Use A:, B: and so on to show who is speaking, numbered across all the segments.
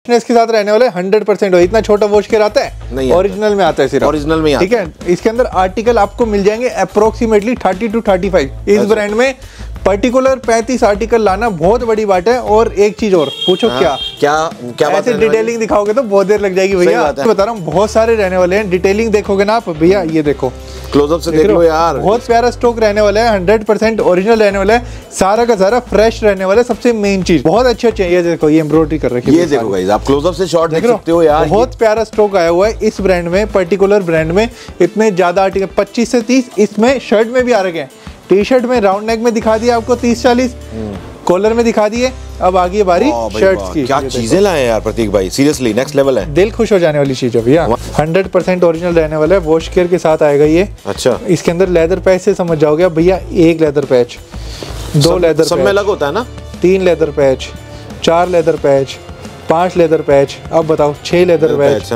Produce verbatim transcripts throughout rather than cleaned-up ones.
A: के साथ रहने वाले हंड्रेड परसेंट हो। इतना छोटा वॉश केयर आता है, ओरिजिनल में आता है सिर्फ,
B: ओरिजिनल में,
A: ठीक है। इसके अंदर आर्टिकल आपको मिल जाएंगे approximately thirty two thirty five. इस ब्रांड में पर्टिकुलर पैंतीस आर्टिकल लाना बहुत बड़ी बात है। और एक चीज और पूछो, हाँ, क्या
B: क्या क्या
A: ऐसे डिटेलिंग दिखाओगे तो बहुत देर लग जाएगी भैया। बता रहा हूँ बहुत सारे रहने वाले हैं। डिटेलिंग देखोगे ना आप भैया, ये देखो
B: क्लोजअप से देख लो यार,
A: बहुत प्यारा स्टॉक रहने वाला है, हंड्रेड परसेंट ओरिजिनल रहने वाला है, सारा का सारा फ्रेश रहने वाला है। सबसे मेन चीज बहुत अच्छे अच्छे, ये देखो ये एम्ब्रॉयडरी कर रखी है,
B: ये देखो गाइस, आप क्लोजअप से शॉट देख सकते हो यार।
A: बहुत प्यारा स्टॉक आया हुआ है इस ब्रांड में, पर्टिकुलर ब्रांड में। इतने ज्यादा आर्टिकल पच्चीस से तीस, इसमें शर्ट में भी आ रखे हैं। टी शर्ट में राउंड नेक में दिखा दिया आपको तीस चालीस, कॉलर में दिखा दिए। अब आगे बारी शर्ट्स की।
B: क्या चीजें लाए यार प्रतीक भाई, सीरियसली नेक्स्ट लेवल है,
A: दिल खुश हो जाने वाली चीज है भैया। हंड्रेड परसेंट ओरिजिनल रहने वाला है, वॉश केयर के साथ आएगा ये।
B: अच्छा,
A: इसके अंदर लेदर पैच से समझ जाओगे भैया, एक लेदर पैच, दो लेदर
B: सब में अलग होता है ना,
A: तीन लेदर पैच, चार लेदर पैच, पांच लेदर पैच, अब बताओ छह लेदर पैच,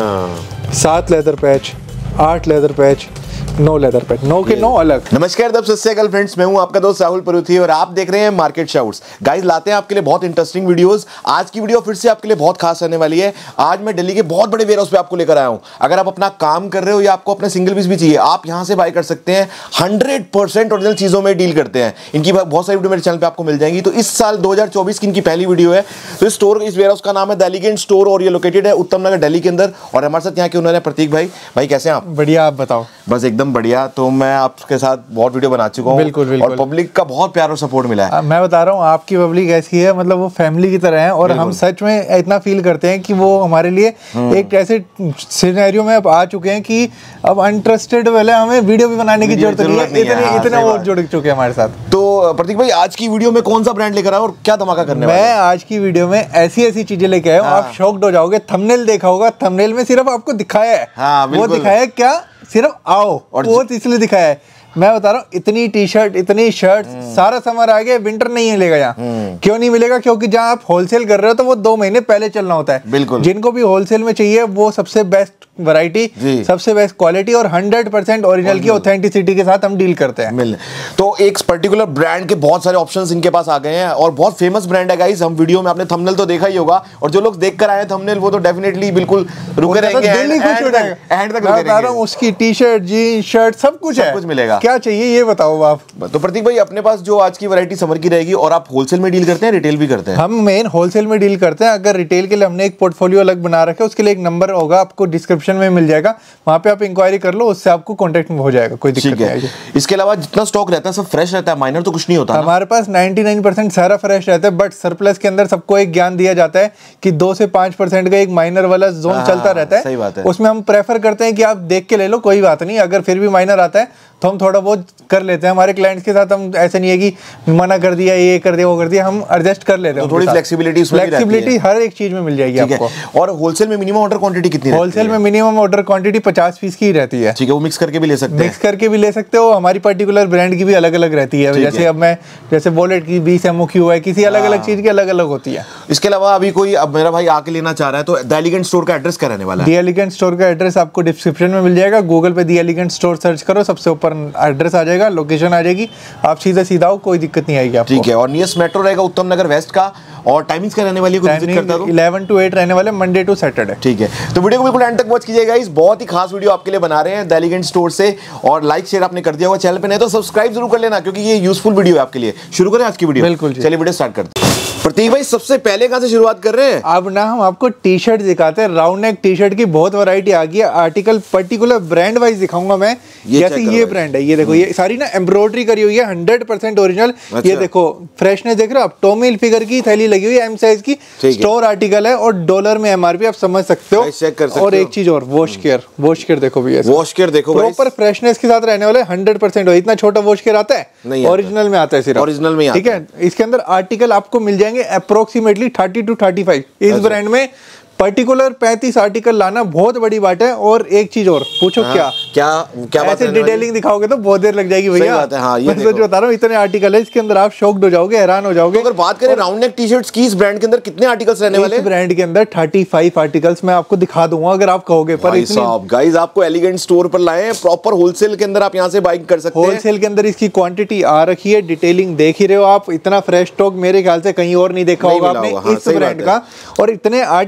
A: सात लेदर पैच, आठ लेदर पैच, नो लेदर पैच, नो के नो अलग।
B: नमस्कार दब सत फ्रेंड्स, मैं हूं आपका दोस्त राहुल परुथी और आप देख रहे हैं मार्केट शाउट्स। गाइस लाते हैं आपके लिए बहुत इंटरेस्टिंग वीडियोस। आज की वीडियो फिर से आपके लिए बहुत खास रहने वाली है। आज मैं दिल्ली के बहुत बड़े वेयरहाउस पे आपको लेकर आया हूं। अगर आप अपना काम कर रहे हो या आपको अपना सिंगल पीस भी चाहिए, आप यहां से बाय कर सकते हैं। हंड्रेड परसेंट ओरिजिनल चीजों में डील करते हैं। इनकी बहुत सारी वीडियो मेरे चैनल पे आपको मिल जाएंगी। तो इस साल दो हजार चौबीस की इनकी पहली वीडियो है। तो इस स्टोर, इस वेयरहाउस का नाम है द स्टोर और ये लोकेटेड है उत्तम नगर दिल्ली के अंदर। और हमारे साथ यहाँ के ओनर है प्रतीक भाई। भाई कैसे हैं आप?
A: बढ़िया, आप बताओ?
B: बस एकदम बढ़िया। तो मैं आपके साथ बहुत वीडियो बना चुका हूँ,
A: बिल्कुल, बिल्कुल।
B: और पब्लिक का बहुत प्यार और सपोर्ट मिला है।
A: आ, मैं बता रहा हूँ आपकी पब्लिक ऐसी है, मतलब वो फैमिली की तरह है। और हम सच में इतना फील करते हैं कि वो हमारे लिए एक ऐसे सिनेरियो में अब आ चुके हैं कि अब अनट्रस्टेड वाले हमें वीडियो भी बनाने की जरूरत नहीं है, इतने इतने वो जुड़ चुके हैं हमारे साथ।
B: तो प्रतीक भाई आज की वीडियो में कौन सा ब्रांड लेकर आया और क्या धमाका करने वाले?
A: मैं आज की वीडियो में ऐसी ऐसी चीजें लेके आया हूँ, आप शॉक्ड हो जाओगे। थंबनेल देखा होगा, थंबनेल में सिर्फ आपको दिखाया है,
B: हाँ, वो
A: दिखाया है क्या, सिर्फ आओ, और वो इसलिए दिखाया है। मैं बता रहा हूँ इतनी टी शर्ट, इतनी शर्ट, सारा समर आ गया, विंटर नहीं मिलेगा यहाँ। क्यों नहीं मिलेगा? क्योंकि जहाँ आप होलसेल कर रहे हो तो वो दो महीने पहले चलना होता है।
B: बिल्कुल।
A: जिनको भी होलसेल में चाहिए वो सबसे बेस्ट वैरायटी, सबसे बेस्ट क्वालिटी और हंड्रेड परसेंट ओरिजिनल की ऑथेंटिसिटी के साथ हम डील करते हैं।
B: मिल तो एक पर्टिकुलर ब्रांड के बहुत सारे ऑप्शंस इनके पास आ गए हैं और बहुत फेमस ब्रांड है गाइस। हम वीडियो में आपने थंबनेल तो देखा ही होगा, और जो लोग देख कर आए थंबनेल वो तो डेफिनेटली बिल्कुल रुके रहेंगे, एंड तक रुके रहेंगे।
A: उसकी टी शर्ट, जीन्स, शर्ट सब कुछ है,
B: कुछ मिलेगा।
A: क्या चाहिए ये बताओ आप?
B: तो प्रतीक भाई अपने पास जो आज की वैरायटी समर की रहेगी, और आप होलसेल में डील करते हैं, रिटेल भी करते हैं?
A: हम मेन होलसेल में डील करते हैं। अगर रिटेल के लिए हमने एक पोर्टफोलियो अलग बना रखा है, उसके लिए एक नंबर होगा, आपको डिस्क्रिप्शन में मिल जाएगा, वहां पे आप इंक्वायरी कर लो, उससे आपको कांटेक्ट में हो जाएगा, कोई दिक्कत नहीं आएगी।
B: इसके अलावा जितना स्टॉक रहता है सब फ्रेश रहता है, माइनर तो कुछ नहीं होता?
A: हमारे पास निन्यानवे परसेंट सारा फ्रेश रहता है, बट सरप्लस के अंदर सबको एक ज्ञान दिया जाता है कि दो से पांच परसेंट का एक माइनर वाला जोन चलता रहता है।
B: सही बात है।
A: उसमें हम प्रेफर करते हैं कि आप देख के ले लो, कोई बात नहीं। अगर फिर भी माइनर आता है तो हम थोड़ा बहुत कर लेते हैं। हमारे क्लाइंट्स के साथ हम ऐसे नहीं है कि मना कर दिया, ये कर दिया, वो कर दिया, हम एडजस्ट कर लेते हैं।
B: तो थोड़ी फ्लेक्सिबिलिटी उसमें भी रहती है।
A: फ्लेक्सिबिलिटी हर एक चीज में मिल जाएगी आपको।
B: और होलसेल में मिनिमम ऑर्डर क्वांटिटी कितनी रहती है?
A: होलसेल में मिनिमम ऑर्डर क्वांटिटी पचास पीस की रहती है।
B: ठीक है, वो मिक्स करके भी ले सकते हैं।
A: मिक्स करके भी ले सकते हो। हमारी पर्टिकुलर ब्रांड की भी अलग अलग रहती है। जैसे अब मैं जैसे वॉलेट की बीस एमओक्यू है, किसी अलग अलग चीज की अलग अलग होती है।
B: इसके अलावा अभी कोई अब मेरा भाई आके लेना चाह रहा है तो द एलिगेंट स्टोर का एड्रेस क्या रहने वाला है?
A: द एलिगेंट स्टोर का एड्रेस आपको डिस्क्रिप्शन में मिल जाएगा। गूगल पे द एलिगेंट स्टोर सर्च करो, सबसे ऊपर एड्रेस आ जाएगा, लोकेशन आ जाएगी, आप सीधा सीधा आओ, कोई दिक्कत नहीं आएगी आपको।
B: ठीक है। और नियरेस्ट मेट्रो रहेगा उत्तम नगर वेस्ट का। और टाइमिंग्स क्या रहने वाली है?
A: इलेवन टू एट रहने वाले, मंडे टू सैटरडे।
B: ठीक है, तो वीडियो को बिल्कुल एंड तक वॉच कीजिएगा। इस बहुत ही खास वीडियो आपके लिए बना रहे हैं द एलिगेंट स्टोर से। और लाइक शेयर आपने कर दिया होगा, चैनल पे नहीं तो सब्सक्राइब जरूर कर लेना, क्योंकि ये यूजफुल वीडियो है आपके लिए। शुरू करें आज की वीडियो?
A: बिल्कुल,
B: चलिए वीडियो स्टार्ट करते हैं। प्रतीक भाई सबसे पहले कहां से शुरुआत कर रहे हैं?
A: अब ना हम आपको टी शर्ट दिखाते हैं। राउंड नेक टी शर्ट की बहुत वैरायटी आ गई है। आर्टिकल पर्टिकुलर ब्रांड वाइज दिखाऊंगा मैं। जैसे ये ब्रांड है, ये देखो, ये सारी ना एम्ब्रॉयडरी करी हुई है, हंड्रेड परसेंट ओरिजिनल। ये देखो फ्रेशनेस देख रहे हो आप, टॉमी हिलफिगर की थैली लगी हुई है, एम साइज की, स्टोर आर्टिकल है और डॉलर में एमआरपी आप समझ सकते हो।
B: चेक कर सकते
A: और एक चीज और, वॉश केयर, वॉश केयर देखो भैया,
B: वॉश केयर देखो,
A: प्रॉपर फ्रेशनेस के साथ रहने वाले, हंड्रेड परसेंट हो। इतना छोटा वॉश केयर आता है, ओरिजिनल में आता है सिर्फ,
B: ओरिजिनल में,
A: ठीक है। इसके अंदर आर्टिकल आपको मिल जाएंगे approximately thirty two thirty five. इस ब्रांड में पर्टिकुलर पैंतीस आर्टिकल लाना बहुत बड़ी बात है। और एक चीज और पूछो,
B: हाँ,
A: क्या
B: क्या क्या
A: ऐसे डिटेलिंग दिखाओगे तो बहुत देर लग जाएगी भैया।
B: हाँ, ये
A: मैं बता रहा हूँ इतने आर्टिकल है इसके अंदर, आप शॉक्ड हो जाओगे, हैरान हो जाओगे।
B: तो अगर बात करें राउंड नेक टी शर्ट्स की, इस ब्रांड के अंदर कितने आर्टिकल्स रहने वाले हैं?
A: इस ब्रांड के अंदर पैंतीस आर्टिकल्स मैं आपको दिखा दूंगा अगर आप कहोगे। पर
B: इतनी गाइस आपको एलिगेंट स्टोर पर लाए हैं, प्रॉपर होलसेल के अंदर आप यहां से बाइंग कर सकते हैं।
A: होलसेल के अंदर इसकी क्वांटिटी आ रखी है, डिटेलिंग देख ही रहे हो आप। इतना फ्रेश स्टॉक मेरे ख्याल से कहीं और नहीं देखा होगा आपने इस ब्रांड का। और इतने आर्टिकल भी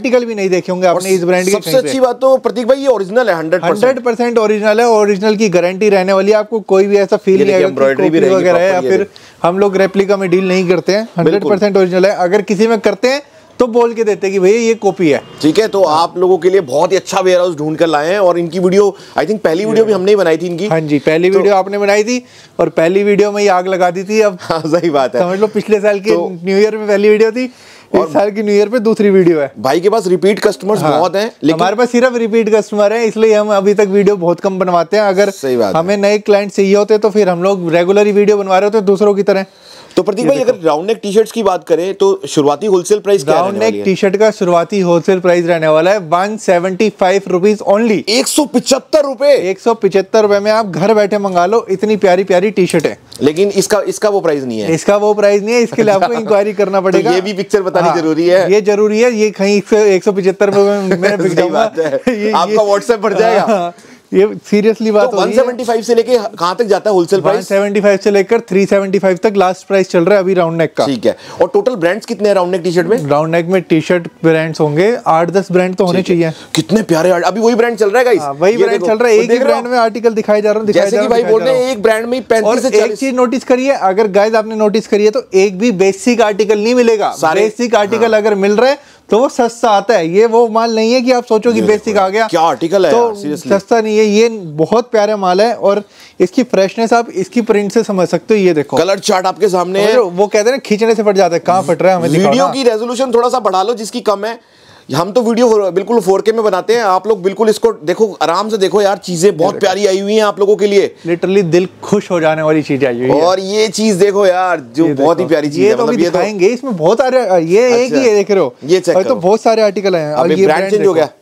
A: नहीं देखे होंगे आपने इस ब्रांड के।
B: सबसे अच्छी बात तो प्रतीक भाई ये ओरिजिनल है, हंड्रेड
A: हंड्रेड परसेंट ओरिजिनल है, ओरिजिनल की गारंटी रहने वाली है, आपको कोई भी ऐसा फील नहीं आएगा
B: एम्ब्रॉयडरी भी
A: वगैरह है, या फिर हम लोग रेप्लिका में डील नहीं करते हैं, हंड्रेड परसेंट ओरिजिनल है। अगर किसी में करते हैं तो बोल के देते हैं कि भैया ये कॉपी है।
B: ठीक है, तो आप लोगों के लिए बहुत ही अच्छा वेयर हाउस ढूंढ कर लाए हैं, और इनकी वीडियो आई थिंक पहली वीडियो भी हमने ही बनाई थी इनकी।
A: हाँ जी, पहली तो, वीडियो आपने बनाई थी और पहली वीडियो में ही आग लगा दी थी। अब
B: हाँ सही बात है,
A: समझ लो पिछले साल की तो, न्यू ईयर में पहली वीडियो थी, इस साल की न्यू ईयर पे दूसरी वीडियो है।
B: भाई के पास रिपीट कस्टमर्स हाँ, बहुत हैं, लेकिन
A: हमारे पास सिर्फ रिपीट कस्टमर हैं, इसलिए हम अभी तक वीडियो बहुत कम बनवाते हैं। अगर हमें नए क्लाइंट चाहिए होते तो फिर हम लोग रेगुलर ही वीडियो बनवा रहे होते दूसरों की तरह।
B: तो प्रतीक भाई अगर राउंड नेक टी शर्ट्स की बात करें तो शुरुआती होलसेल प्राइस क्या
A: राउंड नेक टी शर्ट का शुरुआती होलसेल प्राइस रहने वाला है one seventy five rupees only.
B: एक सौ पिछहत्तर रुपए
A: एक सौ पिछहत्तर रुपए में आप घर बैठे मंगा लो, इतनी प्यारी प्यारी टी शर्ट है।
B: लेकिन इसका इसका वो प्राइस नहीं है,
A: इसका वो प्राइस नहीं है, इसके लिए आपको इंक्वायरी करना पड़ेगा।
B: तो ये भी पिक्चर बतानी
A: हाँ,
B: जरूरी है,
A: ये जरूरी है। ये कहीं एक सौ पिछहत्तर रुपए में बिक जाऊंगा,
B: आपका व्हाट्सएप बढ़ जाएगा।
A: ये सीरियसली बात
B: तो एक सौ पचहत्तर से लेके कहां तक जाता है होलसेल प्राइस?
A: एक सौ पचहत्तर से लेकर तीन सौ पचहत्तर तक लास्ट प्राइस चल रहा है अभी राउंड नेक का।
B: ठीक है, और टोटल ब्रांड्स कितने हैं राउंड नेक टी शर्ट में?
A: राउंड नेक में टी शर्ट ब्रांड्स होंगे आठ दस ब्रांड तो होने चाहिए।
B: कितने प्यारे, अभी वही ब्रांड चल रहा है गाइस,
A: वही ब्रांड चल रहा है, एक ही ब्रांड में आर्टिकल दिखाई जा रहा है।
B: जैसे कि भाई बोल रहे हैं एक ब्रांड में पैंतीस से चालीस।
A: एक चीज नोटिस करिए, अगर गाइस आपने नोटिस करिए तो एक भी बेसिक आर्टिकल नहीं मिलेगा। बेसिक आर्टिकल अगर मिल रहा है तो वो सस्ता आता है। ये वो माल नहीं है कि आप सोचो कि बेसिक आ गया
B: क्या आर्टिकल है,
A: तो सस्ता नहीं है। ये बहुत प्यारा माल है और इसकी फ्रेशनेस आप इसकी प्रिंट से समझ सकते हो। ये देखो
B: कलर चार्ट आपके सामने है,
A: वो कहते हैं ना खींचने से फट जाता है, कहाँ फट रहा है हमें दिखाओ।
B: वीडियो की रेजोल्यूशन थोड़ा सा बढ़ा लो जिसकी कम है, हम तो वीडियो बिल्कुल फोर के में बनाते हैं, आप लोग बिल्कुल इसको देखो, आराम से देखो यार, चीजें बहुत प्यारी आई हुई हैं आप लोगों के लिए,
A: लिटरली दिल खुश हो जाने वाली चीज आई हुई है।
B: और ये चीज देखो यार जो बहुत ही प्यारी चीज है,
A: मतलब ये दिखाएंगे इसमें बहुत सारे, ये एक ही है देख रहे हो,
B: ये चेक करो,
A: तो बहुत सारे आर्टिकल हैं।
B: अब ये ब्रांड चेंज हो गया,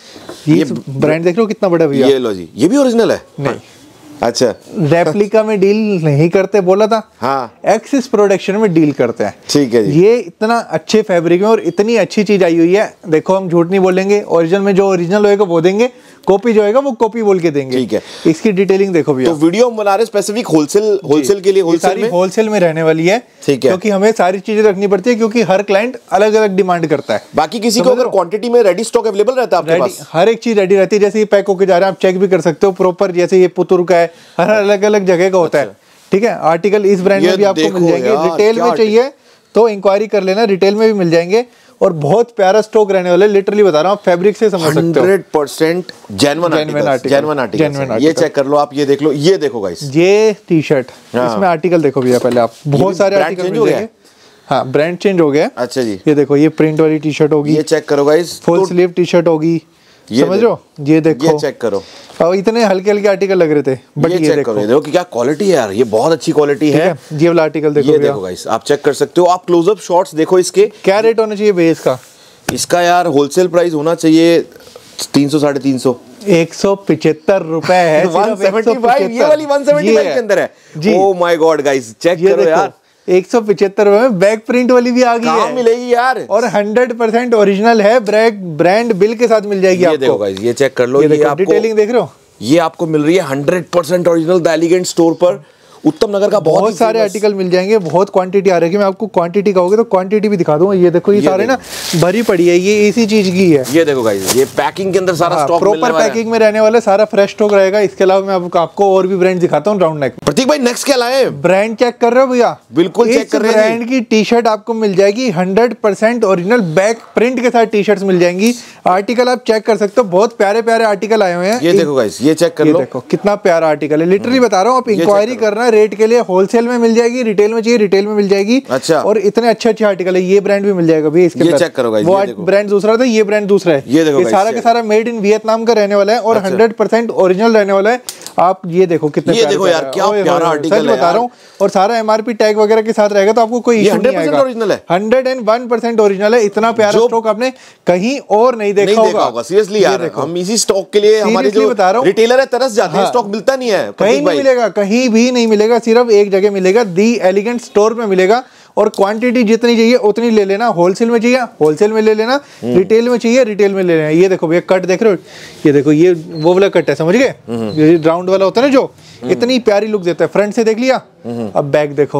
A: ये ब्रांड देख रहे हो कितना बड़ा भैया।
B: ये लो जी, ये भी ओरिजिनल है?
A: नहीं,
B: अच्छा
A: रेप्लिका में डील नहीं करते बोला था,
B: हाँ
A: एक्सिस प्रोडक्शन में डील करते हैं।
B: ठीक है जी,
A: ये इतना अच्छे फैब्रिक में और इतनी अच्छी चीज आई हुई है। देखो हम झूठ नहीं बोलेंगे, ओरिजिनल में जो ओरिजिनल होएगा वो देंगे, कॉपी जो होएगा वो कॉपी बोल के देंगे।
B: ठीक है,
A: इसकी डिटेलिंग देखो भैया।
B: तो वीडियो हम बना रहे स्पेसिफिक होलसेल होलसेल के लिए, होलसेल में
A: होलसेल में रहने वाली है।
B: ठीक है,
A: क्योंकि हमें सारी चीजें रखनी पड़ती है, क्योंकि हर क्लाइंट अलग अलग डिमांड करता है।
B: बाकी किसी को अगर क्वांटिटी में रेडी स्टॉक अवेलेबल रहता है आपके पास,
A: हर एक चीज रेडी रहती है। जैसे ये पैक होके जा रहा है, आप चेक भी कर सकते हो प्रॉपर, जैसे ये पुतुर का है, हर अलग अलग जगह का होता है। ठीक है, आर्टिकल इस ब्रांड में भी आपको मिल जाएंगे। रिटेल में चाहिए तो इंक्वायरी कर लेना, रिटेल में भी मिल जाएंगे और बहुत प्यारा स्टॉक रहने वाला है। लिटरली बता रहा हूँ, फैब्रिक से समझ सकते हो,
B: hundred percent genuine article, genuine article. ये चेक कर लो आप, ये देख लो, ये देखो गाइस,
A: ये टी शर्ट, इसमें आर्टिकल देखो भैया पहले आप, बहुत सारे आर्टिकल मिल जाएंगे। हाँ, ब्रांड चेंज हो गया।
B: अच्छा जी,
A: ये देखो, ये प्रिंट वाली टी शर्ट होगी,
B: ये चेक करो guys,
A: full sleeve T shirt होगी, समझ रहे हो? ये देखो,
B: ये चेक करो,
A: और इतने हल्के हल्के आर्टिकल लग रहे थे, बट
B: ये,
A: ये
B: चेक
A: देखो,
B: करो, देखो कि क्या क्वालिटी है यार, ये बहुत अच्छी क्वालिटी है।
A: ये वाला आर्टिकल देखो,
B: ये देखो गाइस, आप चेक कर सकते हो। आप क्लोजअप शॉट्स देखो इसके,
A: क्या रेट होना चाहिए भैया इसका?
B: इसका यार होलसेल प्राइस होना चाहिए तीन सौ साढ़े तीन सौ
A: एक सौ पिछहत्तर रुपए है।
B: एक सौ पचहत्तर, ये वाली एक सौ पचहत्तर के अंदर है। Oh my god guys, check करो यार,
A: एक सौ पिछहत्तर रुपए में बैक प्रिंट वाली भी आ गई है,
B: मिलेगी यार, और
A: हंड्रेड परसेंट ओरिजिनल है, ब्रैक ब्रांड बिल के साथ मिल जाएगी आपको।
B: ये देखो गाइस, ये चेक कर लो,
A: ये आपको डिटेलिंग देख रहे हो,
B: ये आपको मिल रही है hundred percent original the elegant store पर, उत्तम नगर का। बहुत,
A: बहुत सारे आर्टिकल मिल जाएंगे, बहुत क्वांटिटी आ रही है। मैं आपको क्वांटिटी कहोगे तो क्वांटिटी भी दिखा दूंगा। ये देखो, ये, ये सारे ना भरी पड़ी है, ये इसी चीज की है।
B: ये देखो गाइस, ये पैकिंग के अंदर सारा स्टॉक
A: प्रॉपर पैकिंग में रहने वाला सारा फ्रेश स्टॉक रहेगा। इसके अलावा मैं आपको, आपको और भी ब्रांड दिखाता हूँ राउंड नेक।
B: प्रतीक भाई नेक्स्ट क्या लाए?
A: ब्रांड चेक कर रहे हो भैया?
B: बिल्कुल चेक कर रहे हैं।
A: ब्रांड की टी शर्ट आपको मिल जाएगी hundred percent original, back print के साथ टी शर्ट्स मिल जाएंगी। आर्टिकल आप चेक कर सकते हो, बहुत प्यारे प्यारे आर्टिकल आए हुए हैं।
B: ये देखो गाइस, ये चेक कर लो,
A: देखो कितना प्यारा आर्टिकल है। लिटरली बता रहा हूँ, आप इंक्वायरी करना रेट के लिए, होलसेल में मिल जाएगी, रिटेल में चाहिए रिटेल में मिल जाएगी।
B: अच्छा,
A: और इतने अच्छे अच्छे आर्टिकल है। ये ब्रांड भी मिल जाएगा भी इसके
B: अंदर, चेक करो गाइस,
A: वो ब्रांड दूसरा था, ये ब्रांड दूसरा है।
B: ये देखो,
A: ये सारा का सारा मेड इन वियतनाम का रहने वाला है और हंड्रेड परसेंट ओरिजिनल रहने वाला है। आप ये देखो कितने
B: ये देखो यार, क्या प्यारा आर्टिकल है,
A: बता रहा हूँ। और सारा एमआरपी टैग वगैरह के साथ रहेगा, तो आपको कोई इशू नहीं आएगा।
B: ओरिजिनल है,
A: hundred and one percent original है। इतना प्यारा स्टॉक आपने कहीं और नहीं देखा होगा।
B: सीरियसली यार, हम इसी स्टॉक के लिए, हमारे जो रिटेलर है तरस जाते हैं, स्टॉक मिलता नहीं है,
A: कहीं नहीं मिलेगा, कहीं भी नहीं मिलेगा, सिर्फ एक जगह मिलेगा, दी एलिगेंट स्टोर में मिलेगा। और क्वांटिटी जितनी चाहिए उतनी ले लेना। होलसेल में चाहिए होलसेल में ले लेना, रिटेल में चाहिए रिटेल में ले लेना। ये देखो भैया, कट देख रहे हो? ये देखो, ये वो वाला कट है, समझ गए? ये राउंड वाला होता है ना, जो इतनी प्यारी लुक देता है। फ्रंट से देख लिया, अब बैक देखो,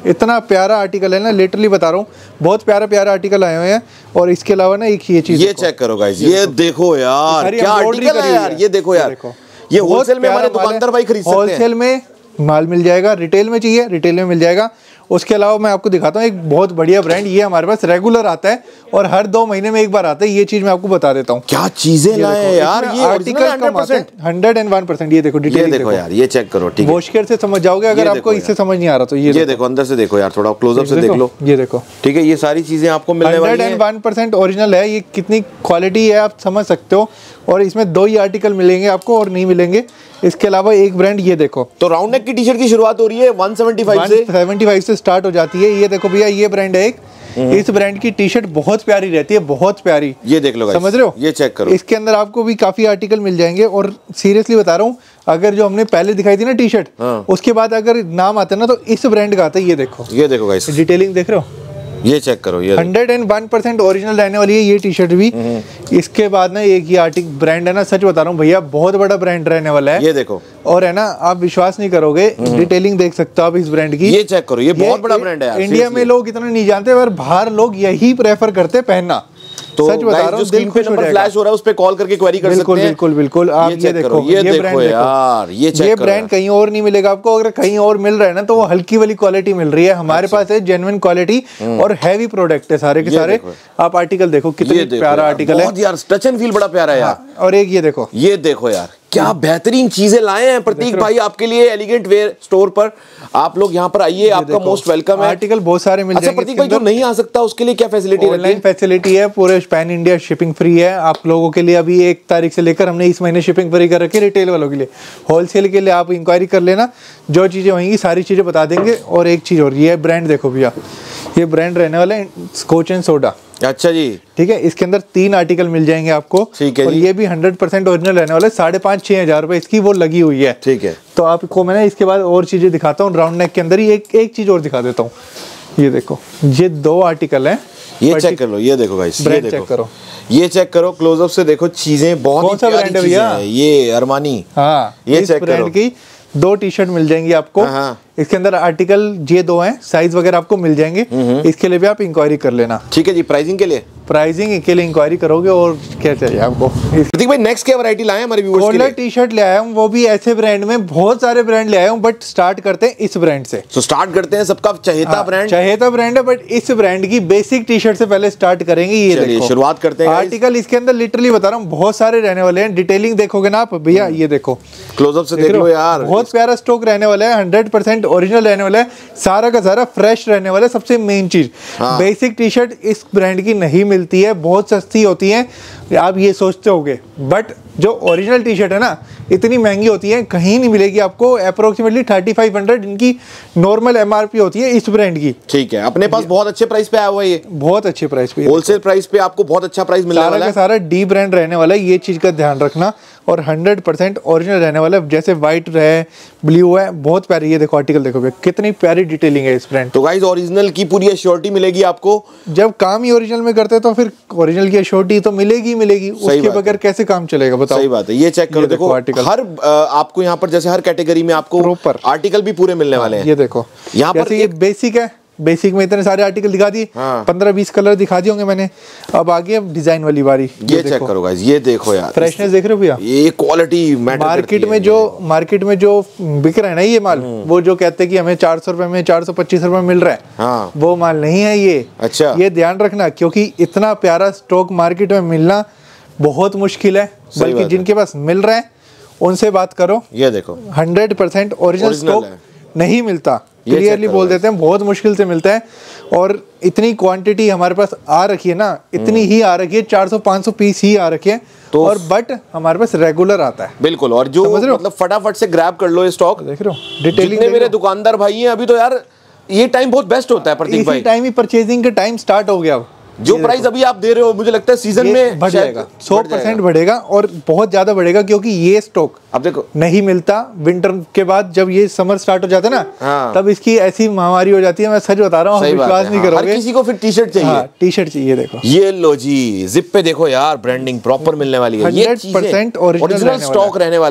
A: इतना प्यारा आर्टिकल है ना, लिटरली बता रहा हूँ, बहुत प्यारा प्यारा आर्टिकल आए हुए हैं। और इसके अलावा ना एक ये चीज,
B: ये चेक करो गाइस, ये देखो यार क्या आर्टिकल है यार, ये देखो यार, ये होलसेल में हमारे दुकानदार भाई खरीद सकते हैं।
A: होलसेल में माल मिल जाएगा, रिटेल में चाहिए रिटेल में मिल जाएगा। उसके अलावा मैं आपको दिखाता हूँ एक बहुत बढ़िया ब्रांड, ये हमारे पास रेगुलर आता है और हर दो महीने में एक बार आता है। ये चीज मैं आपको बता देता हूँ।
B: क्या चीजें लाए यार, ये
A: article hundred and one percent. ये देखो डिटेल देखो यार,
B: ये चेक करो, ठीक है,
A: वॉश केयर से समझ जाओगे। अगर आपको इससे समझ नहीं आ रहा तो ये
B: ये देखो अंदर से देखो यार, थोड़ा क्लोजअप से देख लो,
A: ये देखो,
B: ठीक है। ये सारी चीजें आपको मिलने वाली है,
A: hundred and one percent original है। ये कितनी क्वालिटी है आप समझ सकते हो। और इसमें दो ही आर्टिकल मिलेंगे आपको और नहीं मिलेंगे। इसके अलावा एक ब्रांड ये देखो,
B: तो राउंड नेक की टी शर्ट की शुरुआत हो रही है वन सेवेंटी फाइव से,
A: वन सेवेंटी फाइव से स्टार्ट हो जाती है। ये देखो भैया, ये ब्रांड है एक, इस ब्रांड की टी शर्ट बहुत प्यारी रहती है, बहुत प्यारी।
B: ये देख लो,
A: समझ रहे हो,
B: ये चेक करो।
A: इसके अंदर आपको भी काफी आर्टिकल मिल जाएंगे। और सीरियसली बता रहा हूँ, अगर जो हमने पहले दिखाई थी ना टी शर्ट, हाँ। उसके बाद अगर नाम आता है ना तो इस ब्रांड का आता है। ये देखो,
B: ये देखो गाइस,
A: डिटेलिंग देख रहे हो,
B: ये चेक करो, ये
A: hundred and one percent original रहने वाली है ये टी शर्ट भी। इसके बाद ना एक ये आर्टिकल ब्रांड है ना, सच बता रहा हूँ भैया, बहुत बड़ा ब्रांड रहने वाला है।
B: ये देखो,
A: और है ना, आप विश्वास नहीं करोगे, डिटेलिंग देख सकते हो आप इस ब्रांड की।
B: ये चेक करो, ये बहुत बड़ा ब्रांड है यार।
A: इंडिया में लोग इतना नहीं जानते, पर बाहर लोग यही प्रेफर करते पहनना।
B: तो सच बता रहा हूं, स्क्रीन पे नंबर फ्लैश हो रहा है, उस पे कॉल करके क्वेरी कर सकते हैं।
A: बिल्कुल बिल्कुल। आप ये देखो,
B: ये देखो यार, ये चेक
A: ये ब्रांड कहीं और नहीं मिलेगा आपको। अगर कहीं और मिल रहा है ना तो वो हल्की वाली क्वालिटी मिल रही है, हमारे पास है जेन्युइन क्वालिटी और हैवी प्रोडक्ट है सारे के सारे। आप आर्टिकल देखो, कितना प्यारा आर्टिकल है
B: यार, टच एंड फील बड़ा प्यारा है यार।
A: और एक ये देखो,
B: ये देखो यार, क्या बेहतरीन चीजें लाए हैं प्रतीक भाई आपके लिए एलिगेंट वेयर स्टोर पर। आप लोग यहाँ पर आइए, आपका मोस्ट वेलकम है।
A: आर्टिकल बहुत सारे मिल जाएंगे।
B: प्रतीक भाई, जो नहीं आ सकता उसके लिए क्या फैसिलिटी रहती है?
A: ऑनलाइन फैसिलिटी है, पूरे पैन इंडिया शिपिंग फ्री है आप लोगों के लिए। अभी एक तारीख से लेकर हमने इस महीने शिपिंग फ्री कर रखी है रिटेल वालों के लिए। होलसेल के लिए आप इंक्वायरी कर लेना, जो चीजें होंगी सारी चीजें बता देंगे। और एक चीज और, ये ब्रांड देखो भैया, ये ब्रांड रहने वाला है स्कॉच एंड सोडा।
B: अच्छा जी,
A: ठीक है। इसके अंदर तीन आर्टिकल मिल जाएंगे आपको,
B: ठीक है।
A: और ये भी हंड्रेड परसेंट ओरिजिनल रहने वाला है। साढ़े पाँच छह हजार रुपए इसकी वो लगी हुई है,
B: ठीक है।
A: तो आपको मैं ना इसके बाद और चीजें दिखाता हूँ। राउंड नेक के अंदर ही एक एक चीज और दिखा देता हूँ। ये देखो, ये दो आर्टिकल है,
B: ये चेक कर लो, ये देखो गाइस, ये देखो,
A: चेक करो,
B: ये चेक करो क्लोजअप से देखो, चीजें बहुत ही प्यारी चीजें हैं। ये अरमानी,
A: हाँ,
B: ये चेक करो
A: की दो टी शर्ट मिल जाएंगी आपको।
B: हाँ।
A: इसके अंदर आर्टिकल ये दो हैं, साइज वगैरह आपको मिल जाएंगे। इसके लिए भी आप इंक्वायरी कर लेना,
B: ठीक है जी। प्राइसिंग के लिए
A: प्राइसिंग के लिए इंक्वायरी करोगे। और क्या चाहिए आपको?
B: प्रतीक भाई, नेक्स्ट क्या वैरायटी लाए हमारे व्यूअर्स के लिए?
A: टी शर्ट ले आया हूँ, वो भी ऐसे ब्रांड में, बहुत सारे ब्रांड ले आया हूँ, बट स्टार्ट करते हैं इस ब्रांड से।
B: तो स्टार्ट करते हैं, सबका चहेता
A: हाँ,
B: ब्रांड,
A: चहेता ब्रांड है, बट इस ब्रांड की बेसिक टी शर्ट से पहले स्टार्ट करेंगे। ये देखो,
B: शुरुआत करते हैं।
A: आर्टिकल इसके अंदर लिटरली बता रहा हूँ बहुत सारे रहने वाले हैं। डिटेलिंग देखोगे ना आप भैया, ये देखो
B: क्लोजअप से देख लो यार,
A: बहुत प्यारा स्टॉक रहने वाला है, हंड्रेड परसेंट ओरिजिनल रहने वाला है, सारा का सारा फ्रेश रहने वाला है। सबसे मेन चीज, बेसिक टी शर्ट इस ब्रांड की नहीं मिलती है, बहुत सस्ती होती है, आप ये सोचते होगे, बट जो ओरिजिनल टी शर्ट है ना, इतनी महंगी होती है, कहीं नहीं मिलेगी आपको। अप्रोक्सीमेटली थर्टी फाइव हंड्रेड इनकी नॉर्मल एमआरपी होती है इस ब्रांड की।
B: ठीक है, अपने पास बहुत अच्छे प्राइस पे आया हुआ है, ये बहुत
A: अच्छे प्राइस पे,
B: होलसेल प्राइस पे आपको बहुत अच्छा प्राइस मिलने वाला है।
A: सारा डी ब्रांड रहने वाला है, ये चीज का ध्यान रखना। और हंड्रेड परसेंट ओरिजिनल रहने वाला है, जैसे व्हाइट है, ब्लू है, बहुत प्यारी। ये देखो आर्टिकल देखो भैया, कितनी प्यारी डिटेलिंग है इस ब्रांड।
B: तो गाइस, ओरिजिनल की पूरी एश्योरिटी मिलेगी आपको।
A: जब काम ही ओरिजिनल में करते हैं तो फिर ओरिजिनल की एश्योरिटी तो मिलेगी मिलेगी, उसके बगैर कैसे काम चलेगा बताओ?
B: सही बात है। ये चेक करो, देखो आर्टिकल, हर आपको यहाँ पर जैसे हर कैटेगरी में आपको प्रॉपर आर्टिकल भी पूरे मिलने वाले हैं।
A: ये देखो, यहाँ पर ये बेसिक है, बेसिक में इतने सारे आर्टिकल दिखा दिए, पंद्रह बीस कलर दिखा दिए होंगे मैंने। अब आगे डिजाइन वाली बारी,
B: ये, ये चेक करो गाइस, ये देखो यार,
A: फ्रेशनेस देख रहे हो भैया,
B: ये क्वालिटी मैटर
A: मार्केट में जो मार्केट में जो बिक रहा है ना ये माल, वो जो कहते हैं कि हमें चार सौ रुपए में चार सौ पच्चीस रुपए में मिल रहा है, हाँ। वो माल नहीं है ये। अच्छा, ये ध्यान रखना, क्योंकि इतना प्यारा स्टॉक मार्केट में मिलना बहुत मुश्किल है, बल्कि जिनके पास मिल रहा है उनसे बात करो।
B: ये देखो,
A: हंड्रेड परसेंट ओरिजिनल स्टॉक नहीं मिलता, क्लियरली बोल देते हैं, बहुत मुश्किल से मिलता है। और इतनी क्वांटिटी हमारे पास आ रखी है ना, इतनी ही आ रखी है, चार सौ पाँच सौ पीस ही आ रखे हैं, तो और बट हमारे पास रेगुलर आता है।
B: बिल्कुल, और जो मतलब फटाफट से ग्रैब कर लो ये स्टॉक।
A: देख रहे हो डिटेलिंग,
B: मेरे दुकानदार भाई हैं अभी, तो यार ये टाइम बहुत बेस्ट होता है प्रतीक भाई,
A: टाइम ही परचेजिंग का टाइम स्टार्ट हो गया।
B: जो प्राइस अभी आप दे रहे हो, मुझे लगता है सीजन में
A: बढ़ जाएगा, सौ परसेंट बढ़ेगा, और बहुत ज्यादा बढ़ेगा, क्योंकि ये स्टॉक
B: अब देखो नहीं
A: मिलता। विंटर के बाद जब ये समर स्टार्ट हो जाता है ना, हाँ। तब इसकी ऐसी महामारी हो जाती है, मैं सच बता रहा हूँ, विश्वास नहीं करोगे।
B: हर किसी को फिर टी शर्ट चाहिए,
A: हाँ, टी शर्ट चाहिए। देखो
B: ये लो जी, जिप पे देखो यार, ब्रांडिंग प्रॉपर मिलने वाली है,
A: हंड्रेड परसेंट ओरिजिनल
B: स्टॉक रहने वाला है।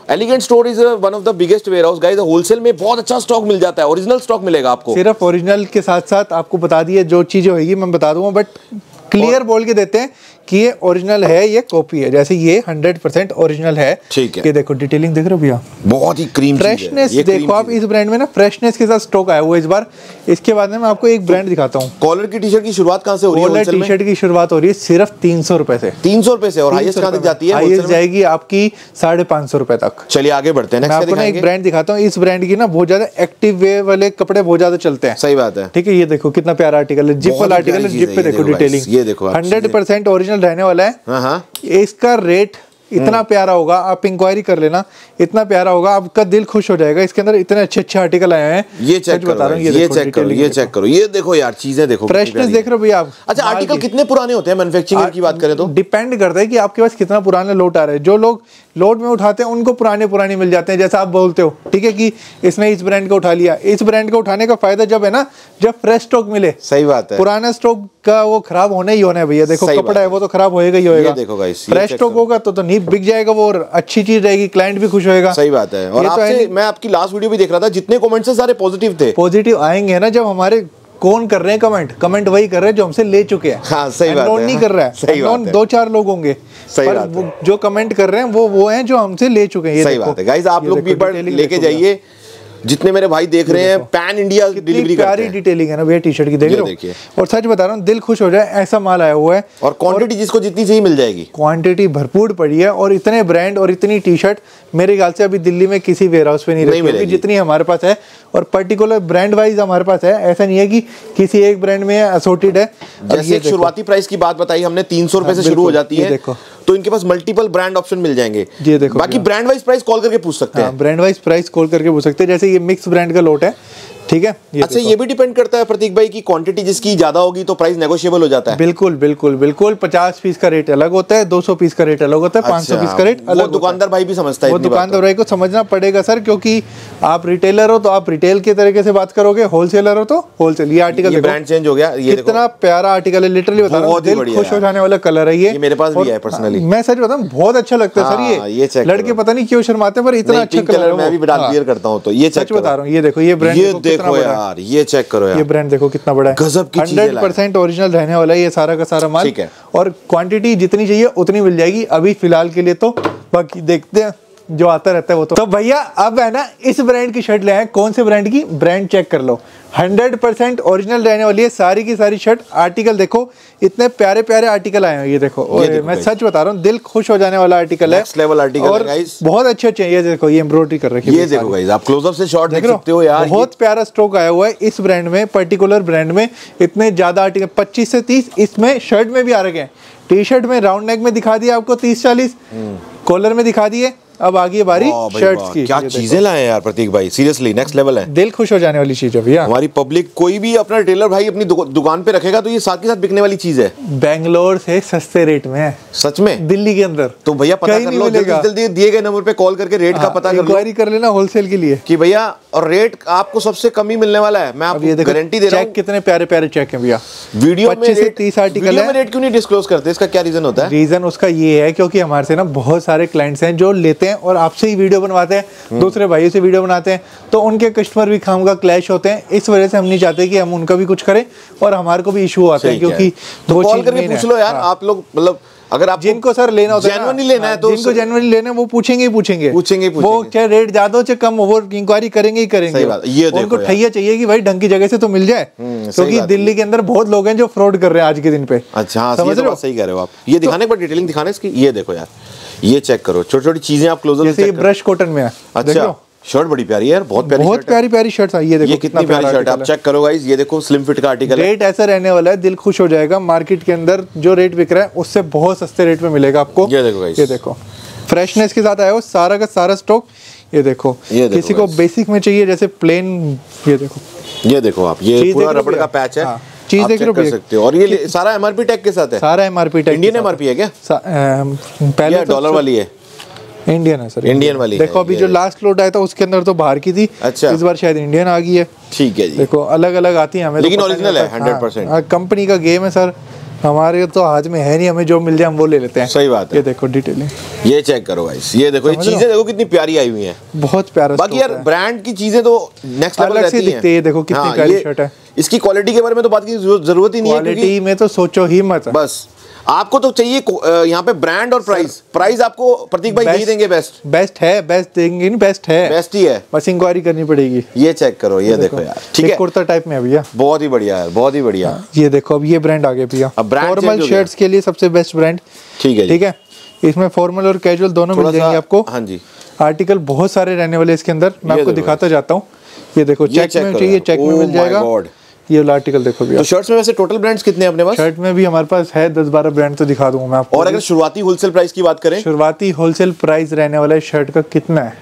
B: Elegant store is one of the biggest warehouse guys. Wholesale में बहुत अच्छा स्टॉक मिल जाता है, ओरिजिनल स्टॉक मिलेगा आपको।
A: सिर्फ ओरिजिनल के साथ साथ आपको बता दिए जो चीजें होगी मैं बता दूंगा, बट क्लियर बोल के देते हैं कि ये ओरिजिनल है, ये कॉपी है। जैसे ये हंड्रेड परसेंट ओरिजिनल है।
B: ठीक है।
A: ये देखो डिटेलिंग देख रहे हो भैया,
B: बहुत ही क्रीम
A: फ्रेशनेस देखो आप इस ब्रांड में ना, फ्रेशनेस के साथ स्टॉक आया हुआ है इस बार। इसके बाद में मैं आपको एक ब्रांड दिखाता हूँ।
B: कॉलर की टी शर्ट की शुरुआत कहाँ से हो रही है?
A: कॉलर टी शर्ट की शुरुआत हो रही है सिर्फ तीन सौ रुपए से।
B: तीन सौ रुपए से। और हाईएस्ट कहाँ तक जाती है?
A: हाईएस्ट जाएगी आपकी साढ़े पाँच सौ रुपए तक।
B: चलिए आगे बढ़ते हैं।
A: मैं आपको एक ब्रांड दिखाता हूँ। इस ब्रांड की ना बहुत ज्यादा एक्टिव वे वाले कपड़े बहुत ज्यादा चलते हैं।
B: सही बात है।
A: ठीक है, ये देखो कितना प्यारा आर्टिकल है, जिप वाला आर्टिकल है। जिप पे देखो डिटेलिंग,
B: ये देखो
A: हंड्रेड परसेंट ओरिजिनल रहने वाला है।
B: हाँ हाँ।
A: इसका रेट इतना प्यारा होगा, आप इंक्वायरी कर लेना, इतना प्यारा होगा, आपका दिल खुश हो जाएगा। इसके अंदर इतने अच्छे अच्छे आर्टिकल आए हैं।
B: ये चेक करो, बता रहा हूँ, ये, ये चेक करो, ये चेक करो, ये देखो यार चीजें देखो,
A: फ्रेशनेस देख रहे हो भैया आप।
B: अच्छा, आर्टिकल कितने पुराने होते हैं मैन्युफैक्चरिंग की बात करें तो?
A: डिपेंड करता है कि आपके पास कितना पुराना लोट आ रहा है। जो लोग लोट में उठाते हैं उनको पुराने पुराने मिल जाते हैं, जैसा आप बोलते हो। ठीक है कि इसने इस ब्रांड को उठा लिया। इस ब्रांड को उठाने का फायदा जब है ना, जब फ्रेश स्टॉक मिले।
B: सही बात है।
A: पुराना स्टॉक का वो खराब होना ही होना है भैया। देखो कपड़ा है वो तो खराब होएगा ही होएगा।
B: देखो गाइस,
A: फ्रेश स्टॉक होगा तो तो नहीं बिक जाएगा वो, और अच्छी चीज रहेगी, क्लाइंट भी खुश होएगा।
B: सही बात है। और आपसे मैं आपकी लास्ट वीडियो भी देख रहा था, जितने कमेंट्स सारे पॉजिटिव थे।
A: पॉजिटिव आएंगे ना जब हमारे कौन कर रहे हैं कमेंट, कमेंट वही कर रहे हैं जो हमसे ले चुके हैं।
B: हाँ, सही बात है।
A: नहीं कर रहा है,
B: सही बात है।
A: दो चार लोग होंगे,
B: सही
A: पर
B: बात है।
A: जो कमेंट कर रहे हैं वो वो हैं जो हमसे ले चुके हैं। ये
B: सही बात है गाइस, आप लोग भी एक बार लेके जाइए। जितने मेरे भाई देख रहे हैं, पैन इंडिया डिलीवरी करते हैं।
A: प्यारी डिटेलिंग है ना भैया टी शर्ट की, देख रहे हो। और सच बता रहा हूँ, दिल खुश हो जाए ऐसा माल आया हुआ है।
B: और क्वांटिटी जिसको जितनी चाहिए मिल जाएगी।
A: क्वांटिटी भरपूर पड़ी है, और इतने ब्रांड और इतनी टी शर्ट मेरे ख्याल से अभी दिल्ली में किसी वेयर हाउस पे नहीं रखी होगी जितनी हमारे पास है। और पर्टिकुलर ब्रांड वाइज हमारे पास है, ऐसा नहीं है कि किसी एक ब्रांड में असोर्टेड है।
B: जैसे शुरुआती प्राइस की बात बताई हमने, तीन सौ रुपए से शुरू हो जाती है, तो इनके पास मल्टीपल ब्रांड ऑप्शन मिल जाएंगे।
A: ये देखो,
B: बाकी ब्रांड वाइज प्राइस कॉल करके पूछ सकते हैं।
A: ब्रांड वाइज प्राइस कॉल करके पूछ सकते हैं। जैसे ये मिक्स ब्रांड का लोट है, ठीक है। ये
B: अच्छा, ये भी डिपेंड करता है प्रतीक भाई की क्वांटिटी जिसकी ज्यादा होगी तो प्राइस नेगोशिएबल हो जाता है।
A: बिल्कुल बिल्कुल बिल्कुल। पचास पीस का रेट अलग होता है, दो सौ पीस का रेट अलग होता है, पाँच सौ पीस का रेट अलग।
B: दुकानदार भाई भी समझता है,
A: वो दुकानदार भाई को समझना पड़ेगा सर, क्योंकि आप रिटेलर हो तो आप रिटेल के तरीके से बात करोगे, होलसेलर हो तो होलसेल। ये आर्टिकल
B: ये ब्रांड चेंज हो गया, ये
A: कितना प्यारा आर्टिकल है, लिटरली बता रहा हूं, दिल खुश हो जाने वाला कलर है ये।
B: मेरे पास भी है पर्सनली,
A: मैं सच बताऊं बहुत अच्छा लगता है सर ये। लड़के पता नहीं क्यों शर्माते हैं, पर इतना अच्छा कलर है।
B: मैं भी वियर करता हूं तो ये
A: सच बता रहा हूं। ये देखो, ये ब्रांड
B: ये देखो यार, ये चेक करो यार,
A: ये ब्रांड देखो कितना बड़ा है।
B: गजब की चीजें
A: हंड्रेड परसेंट ओरिजिनल रहने वाला है ये सारा का सारा माल।
B: ठीक है।
A: और क्वांटिटी जितनी चाहिए उतनी मिल जाएगी अभी फिलहाल के लिए, तो बाकी देखते हैं जो आता रहता है वो। तो, तो भैया अब है ना, इस ब्रांड की शर्ट ले आए। कौन से ब्रांड की? ब्रांड चेक कर लो, हंड्रेड परसेंट ओरिजिनल रहने वाली है सारी की सारी शर्ट। आर्टिकल देखो, इतने प्यारे प्यारे आर्टिकल आए हैं। ये देखो, और ये मैं सच बता रहा हूँ, दिल खुश हो जाने वाला आर्टिकल है।
B: नेक्स्ट लेवल आर्टिकल है गाइस,
A: बहुत अच्छे अच्छे। ये देखो, ये एम्ब्रॉयडरी कर रखी है।
B: ये देखो गाइस, आप क्लोजअप से शॉट देख सकते हो यार,
A: बहुत प्यारा स्टॉक आया हुआ है इस ब्रांड में, पर्टिकुलर ब्रांड में। इतने ज्यादा आर्टिकल, पच्चीस से तीस इसमें शर्ट में भी आ रखे हैं। टी शर्ट में राउंड नेक में दिखा दिया आपको तीस चालीस, कॉलर में दिखा दिए। अब आगे बारी शर्ट्स की।
B: क्या चीजें लाए यार प्रतीक भाई, सीरियसली नेक्स्ट लेवल है।
A: दिल खुश हो जाने वाली चीज है भैया।
B: हमारी पब्लिक, कोई भी अपना रिटेलर भाई अपनी दुकान पे रखेगा तो ये साथ के साथ बिकने वाली चीज है।
A: बेंगलोर से सस्ते रेट में है,
B: सच में,
A: दिल्ली के अंदर।
B: तो भैया पता कर लो, जल्दी जल्दी दिए गए नंबर पे कॉल करके रेट का पता कर लो,
A: इंक्वायरी कर लेना होलसेल के लिए
B: कि भैया, और रेट आपको सबसे कम ही मिलने वाला है। मैं आपको गारंटी दे रहा हूं।
A: चेक कितने प्यारे प्यारे चेक हैं भैया।
B: वीडियो में
A: पच्चीस से तीस आर्टिकल है।
B: रेट क्यों नहीं डिस्क्लोज करते, इसका क्या रीजन होता है?
A: रीजन उसका ये है क्योंकि हमारे से ना बहुत सारे क्लाइंट्स हैं जो लेते हैं और आपसे ही वीडियो बनवाते हैं, दूसरे भाइयों से वीडियो बनाते हैं, तो उनके कस्टमर भी खामखा क्लैश होते हैं। इस वजह से हम नहीं चाहते कि हम उनका भी कुछ करें और हमारे को भी इशू आते हैं, क्योंकि
B: तो कॉल करके पूछ लो यार आप लोग। मतलब अगर आप
A: जिनको सर लेना होता है,
B: जेन्युइनली लेना है तो
A: जिनको जेन्युइनली लेना है वो पूछेंगे ही पूछेंगे
B: पूछेंगे
A: वो चाहे रेट ज्यादा हो चाहे कम हो, वो इंक्वायरी करेंगे ही करेंगे।
B: ये
A: उनको ठैया चाहिए कि भाई ढंग की जगह से तो मिल जाए, क्योंकि दिल्ली के अंदर बहुत लोग हैं जो फ्रॉड कर रहे हैं आज के दिन पे।
B: अच्छा, समझ रहे हो? सही कह रहे हो आप। ये दिखाने पर डिटेलिंग दिखाने इसकी, ये देखो यार, ये चेक करो, छोटी छोटी चीजें आप क्लोजर
A: जैसे ये ब्रश कॉटन में है।
B: अच्छा, शर्ट बड़ी प्यारी है यार, बहुत प्यारी
A: बहुत प्यारी प्यारी शर्ट है। ये देखो,
B: ये कितनी प्यारी शर्ट है, आप चेक करो गाइस। ये देखो, स्लिम फिट का आर्टिकल है।
A: रेट ऐसा रहने वाला है, दिल खुश हो जाएगा। मार्केट के अंदर जो रेट बिक रहा है उससे बहुत सस्ते रेट में मिलेगा आपको।
B: ये देखो गाइस,
A: ये देखो, फ्रेशनेस के साथ आया हो सारा का सारा स्टॉक। ये देखो,
B: ये देखो
A: किसी को बेसिक में चाहिए जैसे प्लेन, ये देखो,
B: ये देखो आप, ये पूरा रबड़ का पैच है, चीज देख कर सकते हो। और ये सारा एमआरपी टैग के साथ है,
A: सारा एमआरपी टैग।
B: इंडियन एमआरपी है क्या?
A: पहले
B: डॉलर वाली है,
A: इंडियन है सर,
B: इंडियन वाली।
A: देखो अभी जो लास्ट लोड आया था उसके अंदर तो बाहर की थी।
B: अच्छा,
A: इस बार शायद इंडियन आ गई है।
B: ठीक है जी।
A: देखो अलग अलग आती है हमें,
B: लेकिन ओरिजिनल है हंड्रेड परसेंट।
A: कंपनी का गेम है सर, हमारे तो हाथ में है नहीं, हमें जो मिल जाए हम वो ले लेते हैं।
B: सही बात है।
A: ये देखो डिटेलिंग,
B: ये चेक करो गाइस, ये देखो ये चीजें देखो कितनी प्यारी आई हुई हैं,
A: बहुत प्यारा।
B: बाकी यार ब्रांड की चीजें तो नेक्स्ट लेवल रहती हैं,
A: दिखती है। देखो कितनी प्यारी शर्ट है।
B: इसकी क्वालिटी के बारे में तो बात की जरूरत ही नहीं है,
A: क्वालिटी में तो सोचो ही मत।
B: बस आपको तो चाहिए यहाँ पे ब्रांड और प्राइस। प्राइस आपको प्रतीक भाई यही देंगे, बेस्ट
A: बेस्ट है, बेस्ट देंगे नहीं, बेस्ट है,
B: बेस्ट ही है,
A: बस इंक्वायरी करनी पड़ेगी।
B: ये चेक करो, ये देखो यार, ठीक है,
A: कुर्ता टाइप में है भैया,
B: बहुत ही बढ़िया है, बहुत ही बढ़िया।
A: ये देखो अब ये ब्रांड आ गया भैया, फॉर्मल शर्ट्स के लिए सबसे बेस्ट ब्रांड। ठीक है, ठीक है, इसमें फॉर्मल और कैजुअल दोनों मिल जाएंगे आपको।
B: हाँ जी,
A: आर्टिकल बहुत सारे रहने वाले इसके अंदर, मैं आपको दिखाता जाता हूँ। ये देखो चेक में चाहिए, चेक में मिल जाएगा। ये वाला आर्टिकल देखो भैया।
B: तो शर्ट्स में वैसे टोटल ब्रांड्स कितने हैं अपने पास?
A: शर्ट में भी हमारे पास है दस बारह ब्रांड, तो दिखा दूंगा मैं आपको।
B: और अगर शुरुआती होलसेल प्राइस की बात करें,
A: शुरुआती होलसेल प्राइस रहने वाला है शर्ट का कितना है?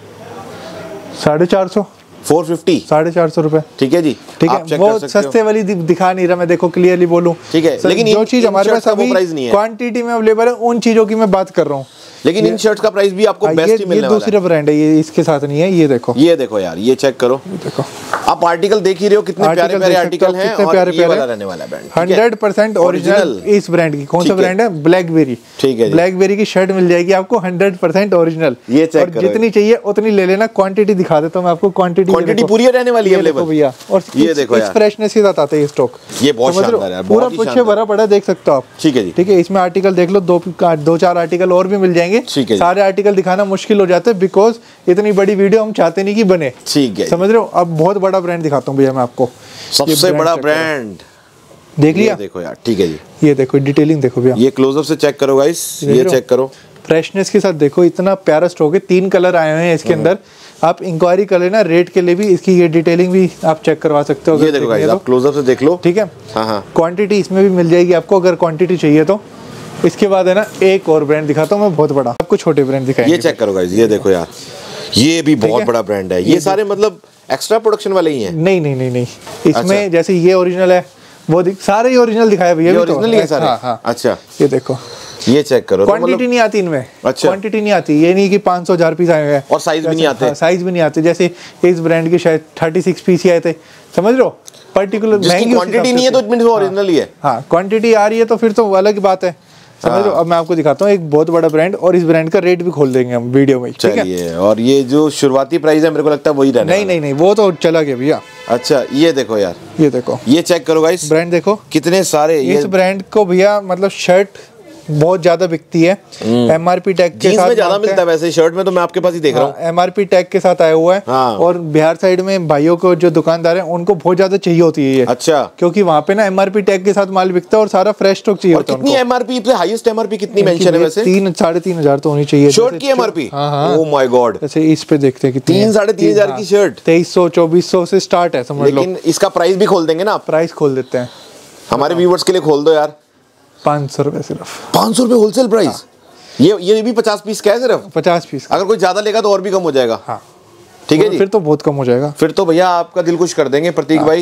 A: साढ़े चार सौ
B: फोर फिफ्टी
A: साढ़े चार सौ रुपए।
B: ठीक है जी,
A: ठीक है, वो सस्ते वाली दिखा नहीं रहा मैं, देखो क्लियरली बोलूं,
B: ठीक है, लेकिन
A: जो चीज हमारे पास अभी क्वांटिटी में अवेलेबल है उन चीजों की मैं बात कर रहा हूँ।
B: लेकिन इन शर्ट्स का प्राइस भी आपको बेस्ट ही मिलने वाला है।
A: ये दूसरा ब्रांड है, ये इसके साथ नहीं है। ये देखो,
B: ये देखो यार, ये चेक करो,
A: देखो
B: आप आर्टिकल देख ही रहे हो कितने प्यारे प्यारे आर्टिकल हैं, और प्यारे ये वाला रहने वाला ब्रांड
A: हंड्रेड परसेंट ओरिजिनल इस ब्रांड की। कौन सा ब्रांड है? ब्लैकबेरी।
B: ठीक है,
A: ब्लैकबेरी की शर्ट मिल जाएगी आपको हंड्रेड परसेंट ओरिजिनल।
B: ये चेक करो,
A: जितनी चाहिए उतनी ले लेना। क्वांटिटी दिखा देता हूँ मैं आपको, क्वांटिटी
B: क्वांटिटी पूरी रहने वाली है अवेलेबल
A: भैया। और
B: ये देखो यार,
A: फ्रेशनेस के साथ आता है स्टॉक,
B: ये बहुत शानदार है,
A: पूरा पीछे भरा पड़ा, देख सकते हो आप।
B: ठीक है जी,
A: ठीक है, इसमें आर्टिकल देख लो, दो दो चार आर्टिकल और भी मिल जाएंगे। सारे आर्टिकल दिखाना मुश्किल हो जाता है, बिकॉज इतनी बड़ी वीडियो हम चाहते नहीं कि बने।
B: ठीक है,
A: समझ रहे हो। अब बहुत बड़ा ब्रांड दिखाता हूँ भैया मैं आपको,
B: सबसे बड़ा ब्रांड
A: देख लिया।
B: देखो यार, ठीक है जी,
A: ये देखो डिटेलिंग देखो भैया,
B: ये क्लोजअप से चेक करो गाइस, ये चेक करो,
A: फ्रेशनेस के साथ देखो, इतना प्यारा स्टॉक है। तीन कलर आए हुए हैं इसके अंदर, आप इंक्वायरी कर लेना। रेट के लिए भी इसकी ये डिटेलिंग भी आप चेक करवा सकते हो।
B: ये देखो गाइस, आप क्लोजअप से देख लो, ठीक है। हाँ हाँ,
A: क्वांटिटी इसमें भी मिल जाएगी आपको अगर क्वांटिटी चाहिए तो। इसके बाद है ना एक और ब्रांड दिखाता हूँ मैं, बहुत बड़ा, आपको छोटे ब्रांड दिखाएंगे।
B: ये चेक करो गाइस, ये देखो यार, ये भी बहुत बड़ा ब्रांड है। ये सारे मतलब एक्स्ट्रा प्रोडक्शन वाले ही हैं? नहीं
A: नहीं नहीं नहीं, इसमें जैसे ये ओरिजिनल है, वो सारे ही ओरिजिनल दिखाया भैया,
B: ओरिजिनल ही है सारे। हाँ, हाँ। अच्छा,
A: ये देखो,
B: ये चेक करो,
A: क्वांटिटी तो मतलब... नहीं आती इनमें। अच्छा, क्वांटिटी नहीं आती, ये नहीं कि पाँच सौ हजार पीस आए हुए हैं,
B: और साइज भी नहीं आते।
A: साइज भी नहीं आते, जैसे इस ब्रांड के शायद थर्टी सिक्स पीस ही आए थे, समझ लो। पर्टिकुलर महंगी
B: क्वांटिटी नहीं है तो इट ओरिजिनल ही है।
A: हाँ, क्वांटिटी आ रही है तो फिर तो अलग बात है, समझ लो। अब मैं आपको दिखाता हूँ एक बहुत बड़ा ब्रांड, और इस ब्रांड का रेट भी खोल देंगे हम वीडियो में, ठीक है।
B: और ये जो शुरुआती प्राइस है मेरे को लगता है वही रहने
A: नहीं नहीं नहीं, वो तो चला गया भैया।
B: अच्छा, ये देखो यार,
A: ये देखो,
B: ये चेक करो गाइस,
A: ब्रांड देखो कितने
B: सारे।
A: इस ब्रांड को भैया मतलब शर्ट बहुत ज्यादा बिकती है, एमआरपी टैग के साथ
B: में ज्यादा मिलता है वैसे, शर्ट में तो मैं आपके पास ही देख रहा हूँ,
A: एमआरपी टैग के साथ आया हुआ है। हाँ। और बिहार साइड में भाइयों को जो दुकानदार हैं उनको बहुत ज्यादा चाहिए होती है ये। अच्छा, क्योंकि वहाँ पे ना एमआरपी टैग के साथ माल बिकता है और सारा फ्रेश स्टॉक चाहिए होता है।
B: कितनी एमआरपी, हाईएस्ट एमआरपी कितनी मेंशन है वैसे?
A: तीन साढ़े तीन हजार तो होनी चाहिए
B: शर्ट की एमआरपी। ओह माय गॉड,
A: जैसे इस पे देखते हैं
B: तीन साढ़े तीन हजार की शर्ट
A: तेईस सौ चौबीस सौ से स्टार्ट है, समझ लो।
B: लेकिन इसका प्राइस भी खोल देंगे ना?
A: प्राइस खोल देते हैं,
B: हमारे व्यूवर्स के लिए खोल दो यार।
A: पाँच सौ रुपए सिर्फ,
B: पाँच सौ रुपए होलसेल प्राइस। हाँ। ये ये भी पचास पीस का है सिर्फ?
A: पचास पीस।
B: अगर कोई ज्यादा लेगा तो और भी कम हो जाएगा।
A: हाँ,
B: ठीक है जी,
A: फिर तो बहुत कम हो जाएगा।
B: फिर तो भैया आपका दिल खुश कर देंगे प्रतीक भाई।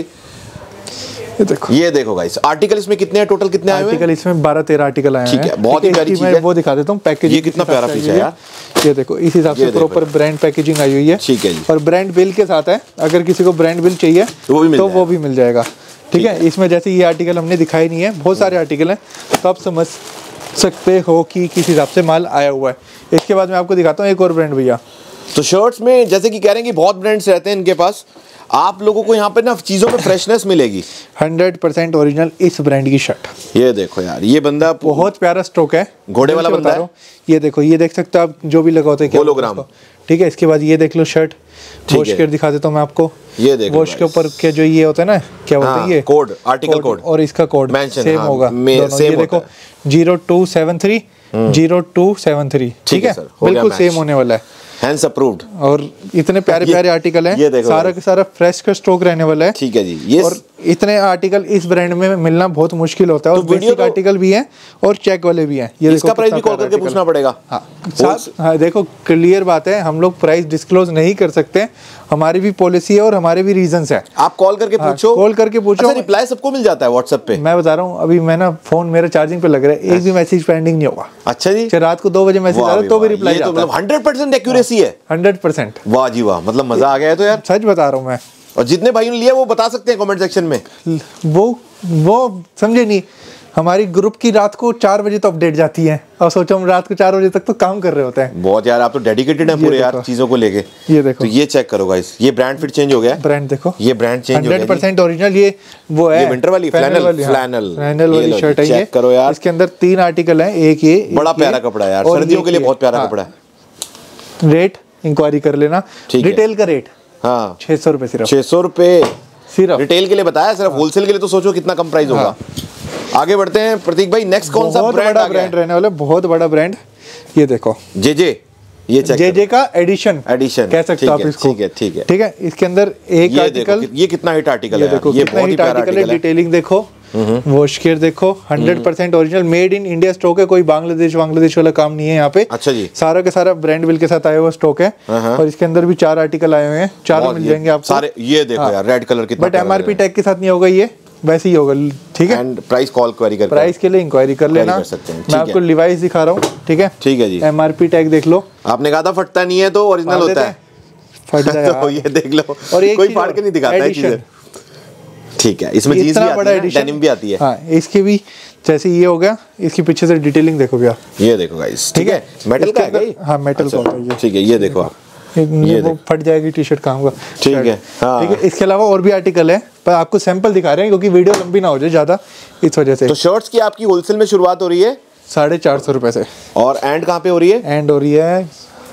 A: ये देखो,
B: ये देखो गाइस, आर्टिकल इसमें कितने हैं टोटल? कितने आए हुए हैं?
A: आर्टिकल इसमें बारह तेरह आर्टिकल आए हैं।
B: ठीक है, बहुत ही प्यारी चीज है।
A: वो दिखा देता हूँ पैकेज,
B: ये कितना प्यारा पीस है यार।
A: ये देखो, इस हिसाब से प्रॉपर ब्रांड पैकेजिंग आई हुई है।
B: ठीक है जी,
A: और ब्रांड बिल के साथ है, अगर किसी को ब्रांड बिल चाहिए तो वो भी मिल जाएगा। ठीक है, इसमें जैसे ये आर्टिकल हमने दिखाई नहीं है, बहुत सारे आर्टिकल हैं, तो आप समझ सकते हो कि किस हिसाब से माल आया हुआ है। इसके बाद मैं आपको दिखाता हूँ एक और ब्रांड भैया।
B: तो शर्ट्स में जैसे कि कह रहे हैं कि बहुत ब्रांड्स रहते हैं इनके पास, आप लोगों को यहाँ पे ना चीजों में फ्रेशनेस मिलेगी।
A: हंड्रेड परसेंट ओरिजिनल इस ब्रांड की शर्ट।
B: ये देखो यार, ये बंदा
A: बहुत प्यारा स्टॉक है,
B: घोड़े वाला बंदा है।
A: ये देखो, ये देख सकते हो आप, जो भी लगा होता है होलोग्राम। ठीक है, इसके बाद ये देख लो शर्ट, वॉश कर दिखा देता हूँ मैं आपको। ये देखो, वॉश के ऊपर के जो ये होता है ना, क्या होता है ये
B: कोड, आर्टिकल कोड,
A: और इसका कोड सेम होगा। ये देखो zero two seven three zero two seven three ठीक है, बिल्कुल सेम होने वाला है,
B: हैंड्स अप्रूव्ड।
A: और इतने प्यारे प्यारे आर्टिकल हैं, सारा का सारा फ्रेश का स्टॉक रहने वाला है। ठीक है जी, ये और इतने आर्टिकल इस ब्रांड में मिलना बहुत मुश्किल होता है। और बेसिक आर्टिकल भी हैं और चेक वाले भी हैं। ये
B: इसका प्राइस भी कॉल करके पूछना पड़ेगा।
A: हाँ, हाँ, देखो क्लियर बात है, हम लोग प्राइस डिस्क्लोज नहीं कर सकते, हमारी भी पॉलिसी है और हमारे भी रीजंस है।
B: आप कॉल करके पूछो,
A: कॉल करके पूछो,
B: रिप्लाई सबको मिल जाता है व्हाट्सएप पे। मैं
A: बता रहा हूँ, अभी मैं ना फोन मेरा चार्जिंग पे लग रहा है, एक भी मैसेज पेंडिंग नहीं होगा।
B: अच्छा जी,
A: रात को दो बजे मैसेज आ रहा है तो भी रिप्लाई जाता है।
B: हंड्रेड परसेंट एक्यूरेसी है,
A: हंड्रेड परसेंट।
B: वाह जी वाह, मतलब मजा आ गया है तो यार,
A: सच बता रहा हूँ मैं।
B: और जितने भाइयों ने लिया वो बता सकते हैं कमेंट सेक्शन में।
A: वो वो समझे नहीं, हमारी ग्रुप की रात को चार बजे तो अपडेट जाती है, और सोचो हम रात को चार बजे तक तो काम कर रहे होते हैं।
B: बहुत यार, आप तो डेडिकेटेड हैं पूरे यार चीजों को लेके।
A: ये देखो,
B: तो ये चेक करो गाइस, ये ब्रांड फिर चेंज हो गया।
A: ब्रांड देखो,
B: ये ब्रांड चेंज हो गया,
A: हंड्रेड परसेंट ओरिजिनल। ये वो है,
B: ये विंटर वाली फ्लैनल फ्लैनल
A: फ्लैनल वाली शर्ट है।
B: चेक करो यार,
A: इसके अंदर तीन आर्टिकल हैं। एक ये
B: बड़ा प्यारा कपड़ा है यार, सर्दियों के लिए बहुत प्यारा कपड़ा है।
A: रेट इंक्वायरी कर लेना, रिटेल का रेट हाँ छह सौ रुपए सिर्फ,
B: छह सौ रुपए
A: सिर्फ
B: रिटेल के लिए बताया, सिर्फ होलसेल के लिए तो सोचो कितना कम प्राइस होगा। आगे बढ़ते हैं प्रतीक भाई, नेक्स्ट कौन सा ब्रांड आ गया?
A: ब्रांड रहने वाला, बहुत बड़ा ब्रांड। ये देखो
B: जे जे, ये चेक
A: जे जे का एडिशन
B: एडिशन
A: कह सकते हो आप इसको।
B: ठीक है ठीक है
A: ठीक है। इसके अंदर एक आर्टिकल,
B: ये कितना हिट आर्टिकल है,
A: देखो
B: ये
A: बहुत ही प्यारा आर्टिकल है। डिटेलिंग देखो, वॉश केयर देखो, hundred percent original, made in India stock है। कोई बांग्लादेश बांग्लादेश वाला काम नहीं है यहाँ पे।
B: अच्छा जी,
A: सारा के सारा ब्रांड बिल के साथ आया हुआ स्टॉक है। और इसके अंदर भी चार आर्टिकल आए हुए हैं, चारों मिल जाएंगे आपको
B: सारे। ये देखो यार, रेड कलर कितना,
A: बट एमआरपी टैग के साथ नहीं होगा, ये वैसे ही होगा। ठीक है,
B: एंड प्राइस कॉल क्वेरी कर,
A: प्राइस के लिए इंक्वायरी कर लेना। मैं आपको लिवाइस दिखा रहा हूँ। ठीक है
B: ठीक है जी,
A: एमआरपी टैग देख लो।
B: आपने कहा था फटता नहीं है, तो ओरिजिनल होता है,
A: फट जाएगा।
B: तो ये देख लो,
A: और
B: कोई फाड़ के नहीं दिखाता है चीजें। ठीक है, इसमें जीन्स भी आती है, डेनिम भी आती है।
A: हाँ, इसके भी जैसे ये हो गया, इसके पीछे से डिटेलिंग देखो भैया।
B: ये देखो गाइस, ठीक है, मेटल का है ये।
A: हाँ मेटल का है ये।
B: ठीक है, ये देखो आप,
A: ये वो फट जाएगी टी शर्ट काम का।
B: ठीक है हाँ।
A: ठीक है, इसके अलावा और भी आर्टिकल है, पर आपको सैंपल दिखा रहे हैं क्योंकि वीडियो लंबी ना हो जाए ज्यादा, इस वजह से।
B: तो शर्ट्स की आपकी होलसेल में शुरुआत हो रही है
A: साढ़े चार सौ रुपए से,
B: और एंड कहाँ पे हो रही है?
A: एंड हो रही है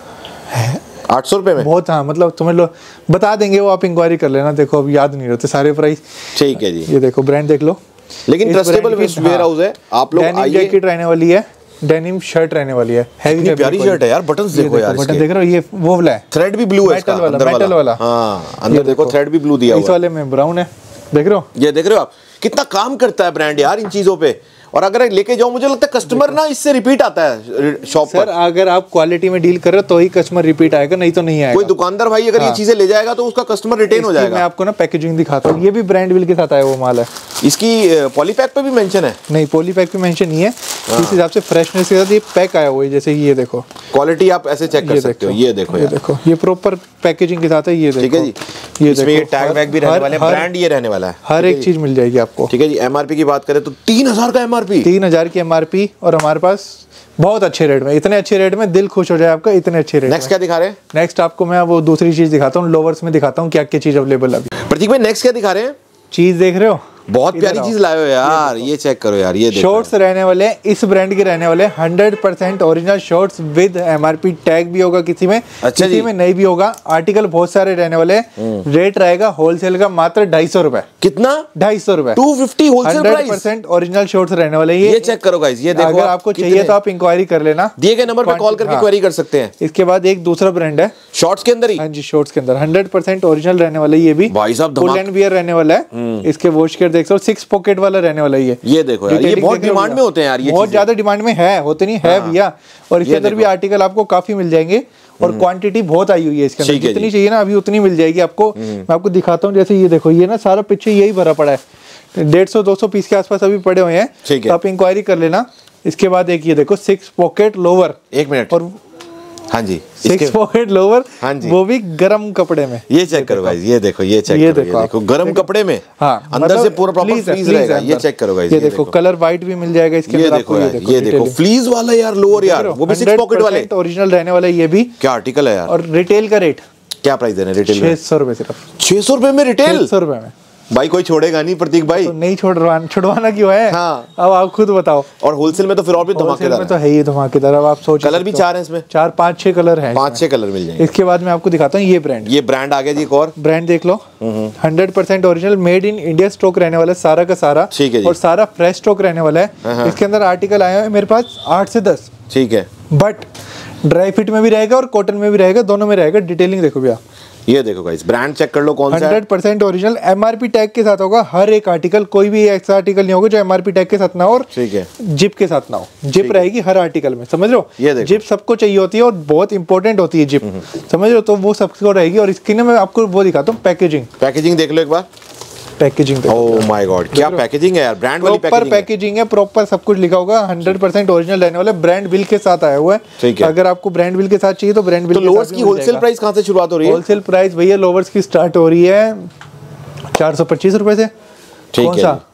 B: आठ सौ रुपए में।
A: बहुत, हाँ मतलब तुम्हें लो बता देंगे, वो आप इंक्वायरी कर लेना। देखो अब याद नहीं रहते सारे प्राइस।
B: ठीक है जी,
A: ये देखो ब्रांड देख लो,
B: लेकिन ट्रस्टेबल वेयर हाउस है। आप लोग आइए,
A: जैकेट रहने वाली है, डेनिम शर्ट रहने वाली है, हैवी
B: प्यारी शर्ट है यार। बटन्स देखो यार,
A: बटन देख रहे हो, ये वो वाला है,
B: थ्रेड भी ब्लू है इसका,
A: मेटल वाला,
B: अंदर
A: मेटल वाला।
B: हाँ, अंदर देखो थ्रेड भी ब्लू दिया हुआ है।
A: इस वाले में ब्राउन है, देख रहे हो?
B: ये देख रहे हो आप, कितना काम करता है ब्रांड यार इन चीजों पे। और अगर लेके जाओ, मुझे लगता है कस्टमर ना इससे रिपीट आता है शॉप पर।
A: सर अगर आप क्वालिटी में डील कर रहे हो तो ही कस्टमर रिपीट आएगा, नहीं तो नहीं आएगा।
B: कोई दुकानदार भाई अगर ये चीजें ले जाएगा तो उसका कस्टमर रिटेन हो जाएगा।
A: मैं आपको ना पैकेजिंग दिखाता हूँ, ये भी ब्रांड बिल के साथ आया वो माल है।
B: इसकी पॉलीपैक पे भी मेंशन है?
A: नहीं, पॉलीपैक पे मेंशन नहीं है। इस हिसाब से फ्रेशनेस के साथ ये पैक आया हुआ है। जैसे ये देखो,
B: क्वालिटी आप ऐसे चेक कर सकते हो। ये देखो
A: ये देखो, ये प्रॉपर पैकेजिंग के साथ है। ये देखो,
B: ठीक है जी, ये इसमें ये टैग वैग भी रहने वाले हैं, ब्रांड ये रहने वाला है,
A: हर एक चीज मिल जाएगी आपको।
B: ठीक है जी। एमआरपी की बात करें तो तीन हजार का एमआरपी,
A: तीन हजार की एमआरपी, और हमारे पास बहुत अच्छे रेट में, इतने अच्छे रेट में दिल खुश हो जाए आपका, इतने अच्छे रेट।
B: नेक्स्ट क्या दिखा रहे हैं?
A: नेक्स्ट आपको मैं वो दूसरी चीज दिखाता हूँ, लोवर्स में दिखाता हूँ क्या क्या चीज अवेलेबल है अभी।
B: प्रतीक भाई नेक्स्ट क्या दिखा रहे हैं?
A: चीज देख रहे हो,
B: बहुत प्यारी चीज लाए हो यार, ये चेक करो यार। ये
A: शॉर्ट्स रहने वाले, इस ब्रांड के रहने वाले, hundred percent original shorts with MRP tag भी होगा किसी में,
B: अच्छा
A: किसी में नहीं भी होगा। आर्टिकल बहुत सारे रहने वाले, रेट रहेगा होलसेल का मात्र ढाई सौ रुपए।
B: कितना?
A: ढाई सौ रुपए,
B: two fifty wholesale price.
A: Hundred percent original shorts रहने वाले। ये
B: ये चेक करो गाइस, ये देखो,
A: अगर आपको चाहिए तो आप इंक्वायरी कर लेना,
B: दिए गए नंबर पे कॉल करके क्वेरी कर सकते हैं।
A: इसके बाद एक दूसरा ब्रांड है
B: शॉर्ट्स के अंदर ही,
A: हाँ जी, शॉर्ट्स के अंदर हंड्रेड परसेंट ओरिजिनल रहने वाला, ये भी
B: भाई साहब
A: फुल एंड वियर रहने वाला है। इसके वॉश केयर देख सकते हो, सिक्स पॉकेट वाला रहने वाला है।
B: ये देखो यार, ये बहुत डिमांड में होते हैं यार, ये
A: बहुत ज्यादा डिमांड में है, होते नहीं है भैया। और इसके अंदर भी आर्टिकल आपको काफी मिल जाएंगे, और क्वांटिटी बहुत आई हुई है इसके अंदर, जितनी चाहिए ना अभी उतनी मिल जाएगी आपको। मैं आपको दिखाता हूँ, जैसे ये देखो, ये ना सारा पीछे यही भरा पड़ा है, डेढ़ सौ दो सौ पीस के आसपास अभी पड़े हुए हैं, तो आप इंक्वायरी कर लेना। इसके बाद एक ये देखो, सिक्स पॉकेट लोवर,
B: एक मिनट, और हाँ जी,
A: सिक्स पॉकेट लोवर,
B: हाँ जी,
A: वो भी गरम कपड़े में।
B: ये चेक करो गाइस, ये देखो, ये चेक
A: ये
B: करो,
A: देखो,
B: ये देखो गरम कपड़े में,
A: हाँ,
B: अंदर से पूरा प्रॉपर फ्लीज रहेगा। ये चेक करो गाइस,
A: ये देखो कलर व्हाइट भी मिल जाएगा इसके अंदर आपको।
B: ये देखो, ये देखो फ्लीज वाला यार लोअर यार, वो भी सिक्स पॉकेट वाले,
A: ओरिजिनल रहने वाले। ये भी
B: क्या आर्टिकल है यार।
A: और रिटेल का रेट
B: क्या प्राइस देना है रिटेल में?
A: छह सौ रुपए सिर्फ,
B: छह सौ रुपए में रिटेल,
A: छह सौ रुपए में
B: भाई कोई छोड़ेगा नहीं प्रतीक भाई।
A: तो नहीं छोड़वाना, छुड़वाना क्यों है?
B: हाँ,
A: अब आप खुद बताओ।
B: और होलसेल में तो फिर और भी धमाकेदार
A: में तो है ही धमाकेदार। अब आप सोच,
B: कलर भी चार है इसमें,
A: चार पांच छह कलर हैं,
B: पांच छह कलर मिल जाएंगे।
A: इसके बाद मैं आपको दिखाता हूँ ये ब्रांड,
B: ये ब्रांड आ गया जी, एक और
A: ब्रांड देख लो, hundred percent original made in India stock रहने वाला है सारा का सारा,
B: ठीक है जी,
A: और सारा फ्रेश स्टॉक रहने वाला है। इसके अंदर आर्टिकल आए हैं मेरे पास आठ से दस,
B: ठीक है,
A: बट ड्राई फिट में भी रहेगा और कॉटन में भी रहेगा, दोनों में रहेगा। डिटेलिंग देखो भैया,
B: ये देखो गाइस, ब्रांड चेक कर लो कौन सा है।
A: Hundred percent original, MRP tag के साथ होगा हर एक आर्टिकल, कोई भी ऐसा आर्टिकल नहीं होगा जो एमआरपी टैग के साथ ना हो और
B: ठीक है
A: जिप के साथ ना हो। जिप रहेगी हर आर्टिकल में, समझ लो, जिप सबको चाहिए होती है और बहुत इंपॉर्टेंट होती है जिप, समझ लो, तो वो सबको रहेगी। और इसकी ना मैं आपको वो दिखाता हूँ पैकेजिंग,
B: पैकेजिंग देख लो एक बार,
A: पैकेजिंग।
B: ओह माय गॉड, क्या पैकेजिंग है यार, ब्रांड वाली
A: प्रॉपर पैकेजिंग है, प्रॉपर सब कुछ लिखा होगा, हंड्रेड परसेंट ओरिजिनल रहने वाला, ब्रांड बिल के साथ आया हुआ है।
B: ठीक है,
A: अगर आपको ब्रांड बिल के साथ चाहिए तो ब्रांड बिल
B: तो लोवर्स की होलसेल प्राइस कहां से शुरुआत हो रही है?
A: होलसेल प्राइस भैया लोवर्स की स्टार्ट हो रही है चार सौ पच्चीस रुपए से।
B: ठीक है,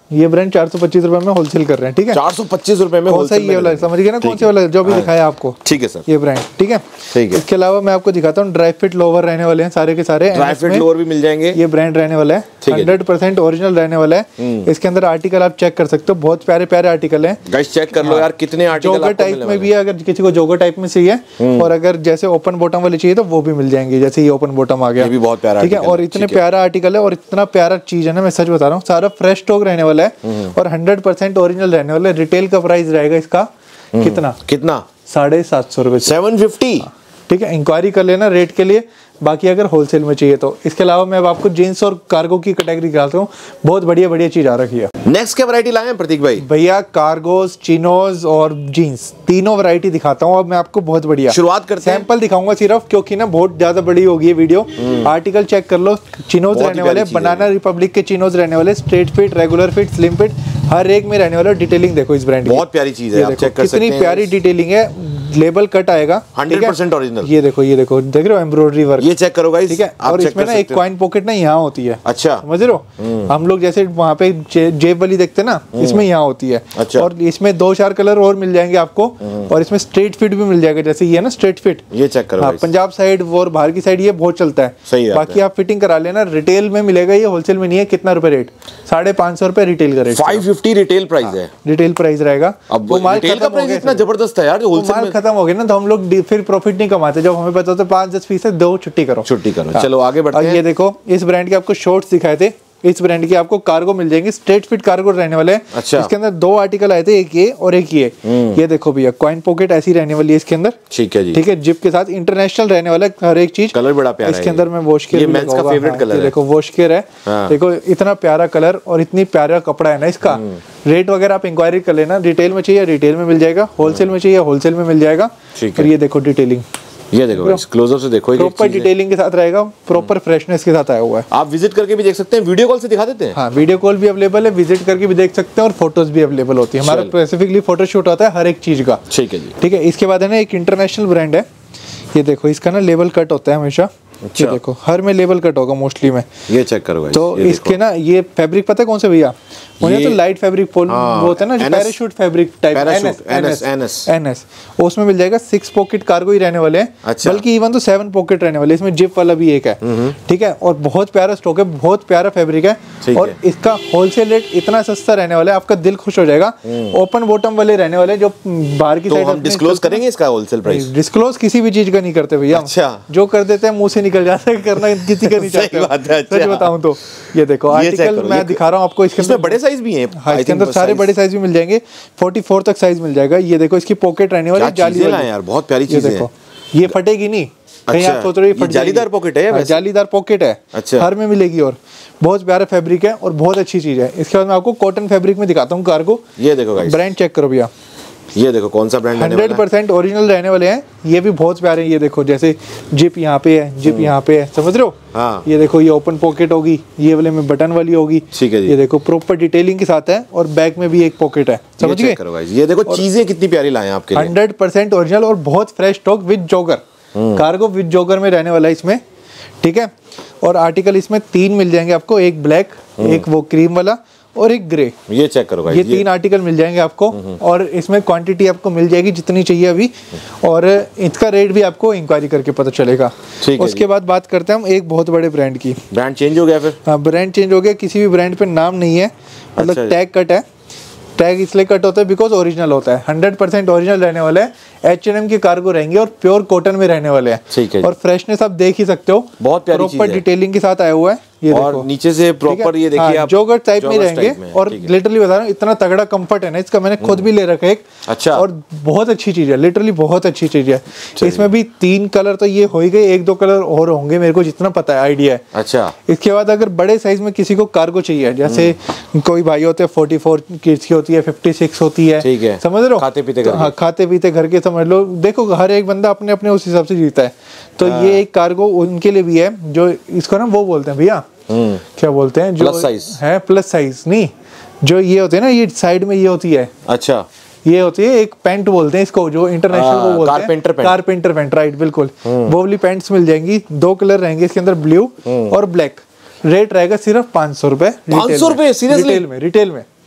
A: ये ब्रांड चार सौ पच्चीस रुपए में होलसेल कर रहे हैं, ठीक है।
B: चार सौ पच्चीस रुपए में
A: कौन सा ये वाला समझ गए ना, कौन से वाला जो भी दिखाया आपको,
B: ठीक है सर,
A: ये ब्रांड, ठीक है।
B: ठीक है।
A: इसके अलावा मैं आपको दिखाता हूँ ड्राई फिट लोवर रहने वाले हैं सारे के सारे,
B: ड्राई फिट लोवर भी मिल जाएंगे।
A: ये ब्रांड रहने वाला है, हंड्रेड परसेंट ओरिजिनल रहने वाला है। इसके अंदर आर्टिकल आप चेक कर सकते हो, बहुत प्यारे प्यारे आर्टिकल है गाइस,
B: चेक कर लो यार कितने आर्टिकल।
A: जोगर टाइप में भी है, अगर किसी को जोगर टाइप में चाहिए, और अगर जैसे ओपन बॉटम वाली चाहिए तो वो भी मिल जाएंगे, जैसे ये ओपन बॉटम आ गया,
B: ये भी बहुत प्यारा,
A: ठीक है। और इतने प्यारा आर्टिकल है और इतना प्यारा चीज है ना, मैं सच बता रहा हूँ, सारा फ्रेश स्टॉक रहने वाला है और हंड्रेड परसेंट ओरिजिनल रहने वाला है। रिटेल का प्राइस रहेगा इसका कितना कितना साढ़े सात सौ रुपए,
B: सेवन फिफ्टी,
A: ठीक है। इंक्वायरी कर लेना रेट के लिए, बाकी अगर होलसेल में चाहिए तो। इसके अलावा मैं अब आपको जीन्स और कार्गो की कैटेगरी दिखाता हूँ, बहुत बढ़िया बढ़िया चीज आ रखी है।
B: नेक्स्ट क्या वैरायटी लाए हैं प्रतीक भाई?
A: भैया कार्गोस, चिनोज और जीन्स तीनों वैरायटी दिखाता हूँ अब मैं आपको, बहुत बढ़िया।
B: शुरुआत करते हैं,
A: सैंपल दिखाऊंगा सिर्फ, क्योंकि ना बहुत ज्यादा बड़ी होगी ये वीडियो। आर्टिकल चेक कर लो, चिनोज रहने वाले, बनाना रिपब्लिक के चिनोज रहने वाले, straight fit, regular fit, slim fit, हर एक में रहने वाला। डिटेलिंग देखो इस ब्रांड की,
B: बहुत प्यारी चीज है, आप चेक कर सकते हैं,
A: कितनी प्यारी डिटेलिंग है। लेबल कट आएगा,
B: हंड्रेड परसेंट ओरिजिनल।
A: ये देखो, ये देखो, देख रहे हो एम्ब्रॉयडरी वर्क,
B: ये चेक करो गाइस,
A: ठीक है। और इसमें ना एक कॉइन पॉकेट ना यहाँ होती है,
B: अच्छा
A: समझ रहे हो, हम लोग जैसे वहाँ पे जेब वाली देखते हैं ना, इसमें यहाँ होती है।
B: अच्छा।
A: और इसमें दो चार कलर और मिल जाएंगे आपको, और इसमें स्ट्रेट फिट भी मिल जाएगा, जैसे ये है ना स्ट्रेट फिट,
B: ये चेक करो।
A: हाँ, पंजाब साइड और बाहर की साइड ये बहुत चलता है,
B: सही है।
A: बाकी आप फिटिंग करा लेना, रिटेल में मिलेगा ये, होलसेल में नहीं है। कितना रुपए रेट? साढ़े पाँच सौ रुपए रिटेल का rate,
B: five fifty retail price है,
A: रिटेल प्राइस रहेगा।
B: अब वो माल रिटेल का प्राइस इतना जबरदस्त है यार, जो होलसेल में
A: खत्म हो गया ना, तो हम लोग फिर प्रॉफिट नहीं कमाते। जब हमें पता होता है पाँच दस पीस है, दो छुट्टी करो,
B: छुट्टी करो। चलो आगे बढ़ते हैं।
A: ये देखो, इस ब्रांड के आपको शॉर्ट्स दिखाए थे, इस ब्रांड की आपको कार्गो मिल जाएंगे, स्ट्रेट फिट कार्गो रहने वाले हैं।
B: अच्छा।
A: इसके अंदर दो आर्टिकल आए थे, एक ये और एक ये। ये देखो भैया, कॉइन पॉकेट ऐसी रहने वाली है इसके अंदर,
B: ठीक है जी,
A: ठीक है। जिप के साथ इंटरनेशनल रहने वाला है हर एक चीज।
B: कलर बड़ा प्यारा है
A: इसके अंदर में वॉश केयर,
B: ये मेंस का फेवरेट कलर है,
A: देखो वॉश केयर है, देखो इतना प्यारा कलर और इतनी प्यारा कपड़ा है ना इसका। रेट वगैरह आप इंक्वायरी कर लेना, रिटेल में चाहिए रिटेल में मिल जाएगा, होलसेल में चाहिए होलसेल में मिल जाएगा। और ये देखो डिटेलिंग,
B: ये देखो गाइस, क्लोजअप से देखो,
A: प्रॉपर डिटेलिंग के साथ रहेगा, प्रॉपर फ्रेशनेस के साथ आया हुआ है।
B: आप विजिट करके भी देख सकते हैं, वीडियो कॉल से दिखा देते हैं।
A: हाँ, वीडियो कॉल भी अवेलेबल है, विजिट करके भी देख सकते हैं, और फोटोज भी अवेलेबल होती है। हमारा स्पेसिफिकली फोटो शूट होता है हर एक चीज का,
B: ठीक है जी,
A: ठीक है। इसके बाद है ना एक इंटरनेशनल ब्रांड है, ये देखो, इसका ना लेबल कट होता है हमेशा। अच्छा। ये देखो, हर में लेबल कट होगा मोस्टली में, ये चेक करो। तो इसके ना ये फैब्रिक पता है कौन सा भैया? मुझे तो लाइट फैब्रिक पोल वो होता है ना, parachute fabric type, NS NS NS NS उसमें मिल जाएगा। सिक्स पॉकेट कार्गो ही रहने वाले हैं, अच्छा। बल्कि इवन तो सेवन पॉकेट रहने वाले, इसमें जिप वाला भी एक है, ठीक है। और बहुत प्यारा स्टॉक है, बहुत प्यारा फैब्रिक है, और इसका होलसेल रेट इतना सस्ता रहने वाला है, आपका दिल खुश हो जाएगा। ओपन बॉटम वाले रहने वाले, जो बाहर की साइड
B: डिस्क्लोज करेंगे इसका होलसेल प्राइस?
A: डिस्क्लोज किसी भी चीज का नहीं करते भैया, जो कर देते हैं मुंह से निकल जाता है, करना किसी का नहीं चाहते, सच बताऊं तो। ये देखो आर्टिकल मैं दिखा रहा हूँ आपको, इसके बड़े साइज भी हैं, हाँ, इसके अंदर सारे बड़े साइज भी मिल जाएंगे, चौवालीस तक साइज मिल जाएगा। ये देखो, इसकी पॉकेट रहने वाली जाली वाली यार, बहुत प्यारी चीज है। ये फटेगी नहीं, कहीं आप सोच रहे हो फट, जालीदार पॉकेट है, जालीदार पॉकेट है, अच्छा, हर में मिलेगी, और बहुत प्यारा फैब्रिक है और बहुत अच्छी चीज है। इसके बाद मैं आपको कॉटन फैब्रिक में दिखाता हूँ कार्गो। ये देखो ब्रांड चेक करो भैया, ये देखो कौन सा ब्रांड, हंड्रेड परसेंट ओरिजिनल रहने वाले हैं। ये भी बहुत प्यारे हैं, ये देखो, जैसे जिप यहाँ पे है, जिप यहाँ पे है, समझ रहे हो? हाँ। ये देखो, ये ओपन पॉकेट होगी, ये वाले में बटन वाली होगी, ठीक है जी। ये देखो प्रॉपर डिटेलिंग के साथ है, और बैक में भी एक पॉकेट है, समझ गए? ये देखो चीजें कितनी प्यारी लाए हैं आपके लिए, हंड्रेड परसेंट ओरिजिनल और बहुत fresh stock with jogger, cargo with jogger में रहने वाला है इसमें, ठीक है। और आर्टिकल इसमें तीन मिल जाएंगे आपको, एक ब्लैक, एक वो क्रीम वाला और एक ग्रे। ये चेक करो भाई, ये, ये तीन आर्टिकल मिल जाएंगे आपको, और इसमें क्वांटिटी आपको मिल जाएगी जितनी चाहिए अभी, और इसका रेट भी आपको इंक्वायरी करके पता चलेगा। उसके बाद बात करते हैं हम एक बहुत बड़े ब्रांड की। ब्रांड चेंज हो गया फिर? हाँ, ब्रांड चेंज हो गया, किसी भी ब्रांड पे नाम नहीं है, मतलब टैग कट है। टैग इसलिए कट होता है बिकॉज ओरिजिनल होता है, हंड्रेड परसेंट ओरिजिनल रहने वाला है। एच एंड एम की कार्गो रहेंगे और प्योर कॉटन में रहने वाले हैं, ठीक है। और फ्रेशनेस आप देख ही सकते हो, बहुत प्यारी चीज है, प्रॉपर डिटेलिंग के साथ आया हुआ है। ये और देखो, नीचे से प्रॉपर ये देखिए आप जोगर टाइप में रहेंगे, और लिटरली बता रहा हूँ इतना तगड़ा कंफर्ट है ना इसका, मैंने खुद भी ले रखा है एक, अच्छा, और बहुत अच्छी चीज है, लिटरली बहुत अच्छी चीज है। इसमें भी तीन कलर तो ये हो ही गए, एक दो कलर और होंगे मेरे को जितना पता है, आइडिया है, अच्छा। इसके बाद अगर बड़े साइज में किसी को कार्गो चाहिए, जैसे कोई भाई होते हैं फोर्टी फोर किड्स की होती है, फिफ्टी सिक्स होती है, ठीक है, समझ रहे हो, खाते पीते हाँ, खाते पीते घर के, समझ लो। देखो हर एक बंदा अपने अपने उस हिसाब से जीता है, तो ये एक कार्गो उनके लिए भी है, जो इसको ना वो बोलते हैं भैया, क्या बोलते हैं, जो प्लस साइज है, प्लस साइज नहीं, जो ये होते हैं ना, ये साइड में ये होती है, अच्छा, ये होती है एक पैंट बोलते हैं इसको, जो इंटरनेशनल वो बोलते हैं carpenter pant, carpenter pant, right, बिल्कुल, वो वाली पैंट्स मिल जाएंगी। दो कलर रहेंगे इसके अंदर, ब्लू और ब्लैक। रेट रहेगा सिर्फ पाँच सौ रुपए, पाँच सौ रुपए रिटेल में, रिटेल में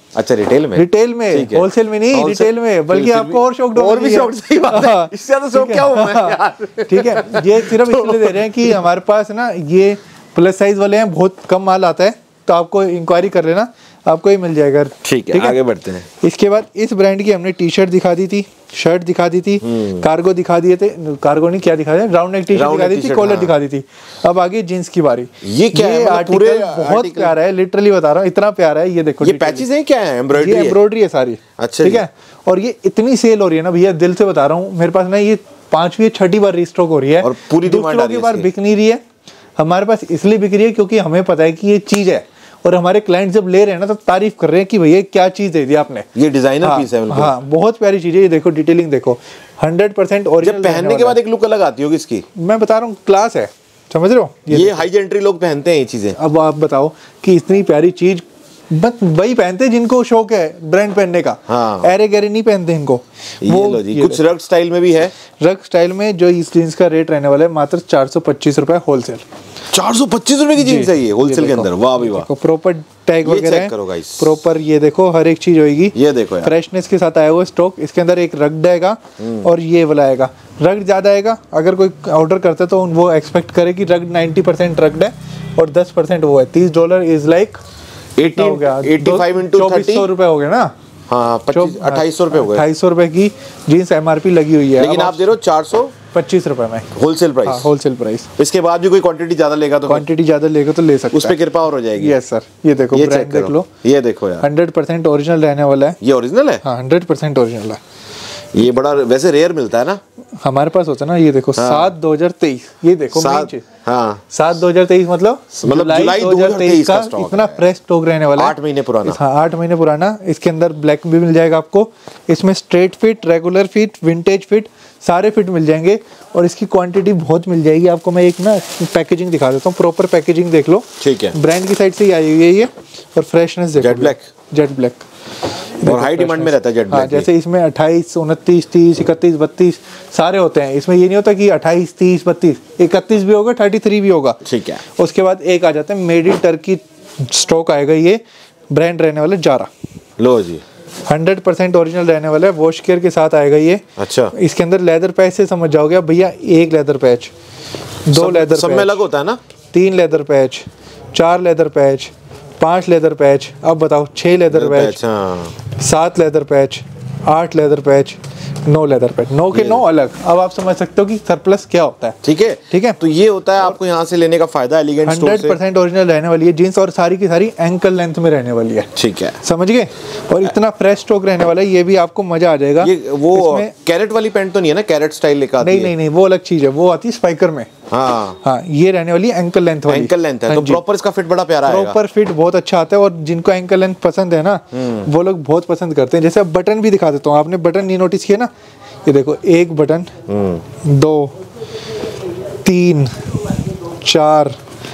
B: अच्छा रिटेल में,
A: रिटेल में, होलसेल में नहीं, रिटेल में, बल्कि आपको और शौक
B: और भी शौक, सही बात है, इससे ज्यादा शौक क्या हुआ यार।
A: ठीक है, ये सिर्फ इसलिए दे रहे हैं कि हमारे पास ना ये प्लस साइज वाले हैं, बहुत कम माल आता है, तो आपको इंक्वायरी कर लेना, आपको ही मिल जाएगा।
B: ठीक है, आगे बढ़ते हैं।
A: इसके बाद इस ब्रांड की हमने टी शर्ट दिखा दी थी, शर्ट दिखा दी थी, कार्गो दिखा दिए थे, कार्गो नहीं क्या दिखा दिया, राउंड नेक टी शर्ट दिखा दी थी, कॉलर दिखा दी थी। अब आगे जींस की बारी।
B: ये क्या है?
A: आर्टिकल बहुत प्यारा है, लिटरली बता रहा हूँ, इतना प्यारा है। ये देखो,
B: ये पैचेस हैं, क्या है? एम्ब्रॉयडरी है,
A: एम्ब्रॉयडरी है सारी।
B: अच्छा,
A: ठीक है, और ये इतनी सेल हो रही है ना भैया, दिल से बता रहा हूँ, मेरे पास ना ये पांचवी छठी बार रीस्टॉक हो रही है,
B: और पूरी डिमांड आ रही है,
A: बार बिक नहीं रही है। हमारे पास इसलिए बिक रही है क्योंकि हमें पता है कि ये चीज है, और हमारे क्लाइंट जब ले रहे हैं ना, तो तारीफ कर रहे हैं कि भैया क्या चीज दे दी आपने।
B: ये डिजाइनर
A: हाँ,
B: पीस है बिल्कुल।
A: हाँ, बहुत प्यारी चीज है। ये देखो, डिटेलिंग देखो, हंड्रेड परसेंट ओरिजिनल।
B: जब पहनने के बाद एक लुक अलग आती होगी इसकी।
A: मैं बता रहा हूँ, क्लास है, समझ रहे हो?
B: ये, ये हाई जेंट्री लोग पहनते हैं ये चीजें।
A: अब आप बताओ कि इतनी प्यारी चीज बस वही पहनते हैं जिनको शौक है ब्रांड पहनने का।
B: हाँ।
A: एरे गैरे नहीं पहनते इनको।
B: वो लो जी, कुछ रग स्टाइल में भी है।
A: रग स्टाइल में जो इस जींस का रेट रहने वाला है मात्र चार सौ पच्चीस रुपए होलसेल।
B: चार सौ पच्चीस रुपए की जींस है ये होलसेल के अंदर। वाह भाई वाह,
A: प्रॉपर टैग वगैरह है, प्रॉपर ये देखो हर एक चीज होगी।
B: ये देखो यार,
A: फ्रेशनेस के साथ आया हुआ स्टॉक। इसके अंदर एक रग्ड आएगा और ये वाला आएगा। रग्ड ज्यादा आएगा, अगर कोई ऑर्डर करता है तो वो एक्सपेक्ट करे कि रग्ड नाइन्टी परसेंट रग्ड है और दस परसेंट वो है। तीस डॉलर इज लाइक चौबीस सौ रुपए हो गया ना।
B: हाँ, अट्ठाईस सौ रुपए हो गए।
A: अट्ठाईस सौ रुपए की जीन्स एमआरपी लगी हुई है,
B: लेकिन आप दे रहे हो चार सौ
A: पच्चीस रुपए में
B: होलसेल प्राइस।
A: Wholesale price.
B: इसके बाद भी कोई क्वांटिटी ज्यादा लेगा तो
A: क्वांटिटी ज्यादा लेगा तो ले सकते हैं,
B: उस पे कृपा और हो जाएगी।
A: Yes sir. ये देखो,
B: ये
A: ब्रांड देख लो,
B: ये देखो यार,
A: हंड्रेड परसेंट ओरिजिनल रहने वाला है।
B: ये ओरिजिनल है?
A: हाँ, हंड्रेड परसेंट ओरिजिनल है।
B: ये बड़ा वैसे रेयर मिलता है ना
A: हमारे पास, होता है ना। ये देखो, सात दो हजार तेईस। ये देखो
B: सात, हाँ,
A: सात दो हजार तेईस मतलब
B: मतलब जुलाई दो हजार तेईस का
A: इतना फ्रेश स्टॉक रहने वाला है।
B: आठ महीने पुराना।
A: हाँ, आठ महीने पुराना। इसके अंदर ब्लैक भी मिल जाएगा आपको। इसमें straight fit, regular fit, vintage fit, सारे फिट मिल जाएंगे और इसकी क्वांटिटी बहुत मिल जाएगी आपको। मैं एक ना पैकेजिंग दिखा देता हूँ, प्रॉपर पैकेजिंग देख लो।
B: ठीक है,
A: ब्रांड की साइड से ही आई हुई है ये। और फ्रेशनेस देखो,
B: जेट ब्लैक,
A: जेट ब्लैक
B: और हाई डिमांड में रहता है जेट ब्लैक।
A: हाँ, जैसे इसमें अट्ठाईस, उनतीस, तीस, इकतीस, बत्तीस सारे होते हैं। इसमें ये नहीं होता कि अट्ठाईस, तीस, बत्तीस, इकतीस भी होगा, थर्टी थ्री भी होगा।
B: ठीक है।
A: उसके बाद एक आ जाता है मेड इन टर्की स्टॉक आएगा। ये ब्रांड रहने वाला जारा।
B: लो जी,
A: हंड्रेड परसेंट ओरिजिनल रहने वाला है, वॉश केयर के साथ आएगा ये।
B: अच्छा,
A: इसके अंदर लेदर पैच से समझ जाओगे भैया। एक लेदर पैच, दो लेदर
B: सब में अलग होता है ना,
A: तीन लेदर पैच, चार लेदर पैच, पांच लेदर पैच, अब बताओ छह लेदर पैच, सात लेदर पैच, आठ लेदर पैच, नौ लेदर पैच। नौ के नौ अलग। अब आप समझ सकते हो कि सरप्लस क्या होता है।
B: ठीक है, ठीक है। तो ये होता है आपको यहाँ से लेने का फायदा एलिगेंट स्टोर से।
A: हंड्रेड परसेंट ओरिजिनल रहने वाली है जींस और सारी की सारी एंकल लेंथ में रहने वाली है।
B: ठीक है,
A: समझ गए। और इतना फ्रेश स्टॉक रहने वाला है, ये भी आपको मजा आ जाएगा।
B: ये वो कैरेट वाली पैंट तो नहीं है ना? कैरेट स्टाइल लेकर आती है?
A: नहीं नहीं नहीं, वो अलग चीज है, वो आती है स्पाइकर में।
B: हाँ
A: हाँ, ये रहने वाली है एंकल लेंथ वाली।
B: एंकल लेंथ है तो प्रॉपर इसका फिट बड़ा प्यारा आएगा।
A: प्रॉपर फिट बहुत अच्छा आता है और जिनको एंकल लेंथ पसंद है ना, वो लोग बहुत पसंद करते हैं। जैसे अब बटन भी दिखा देता हूँ, आपने बटन नहीं नोटिस किया ना? ये देखो, एक बटन, दो, तीन, चार,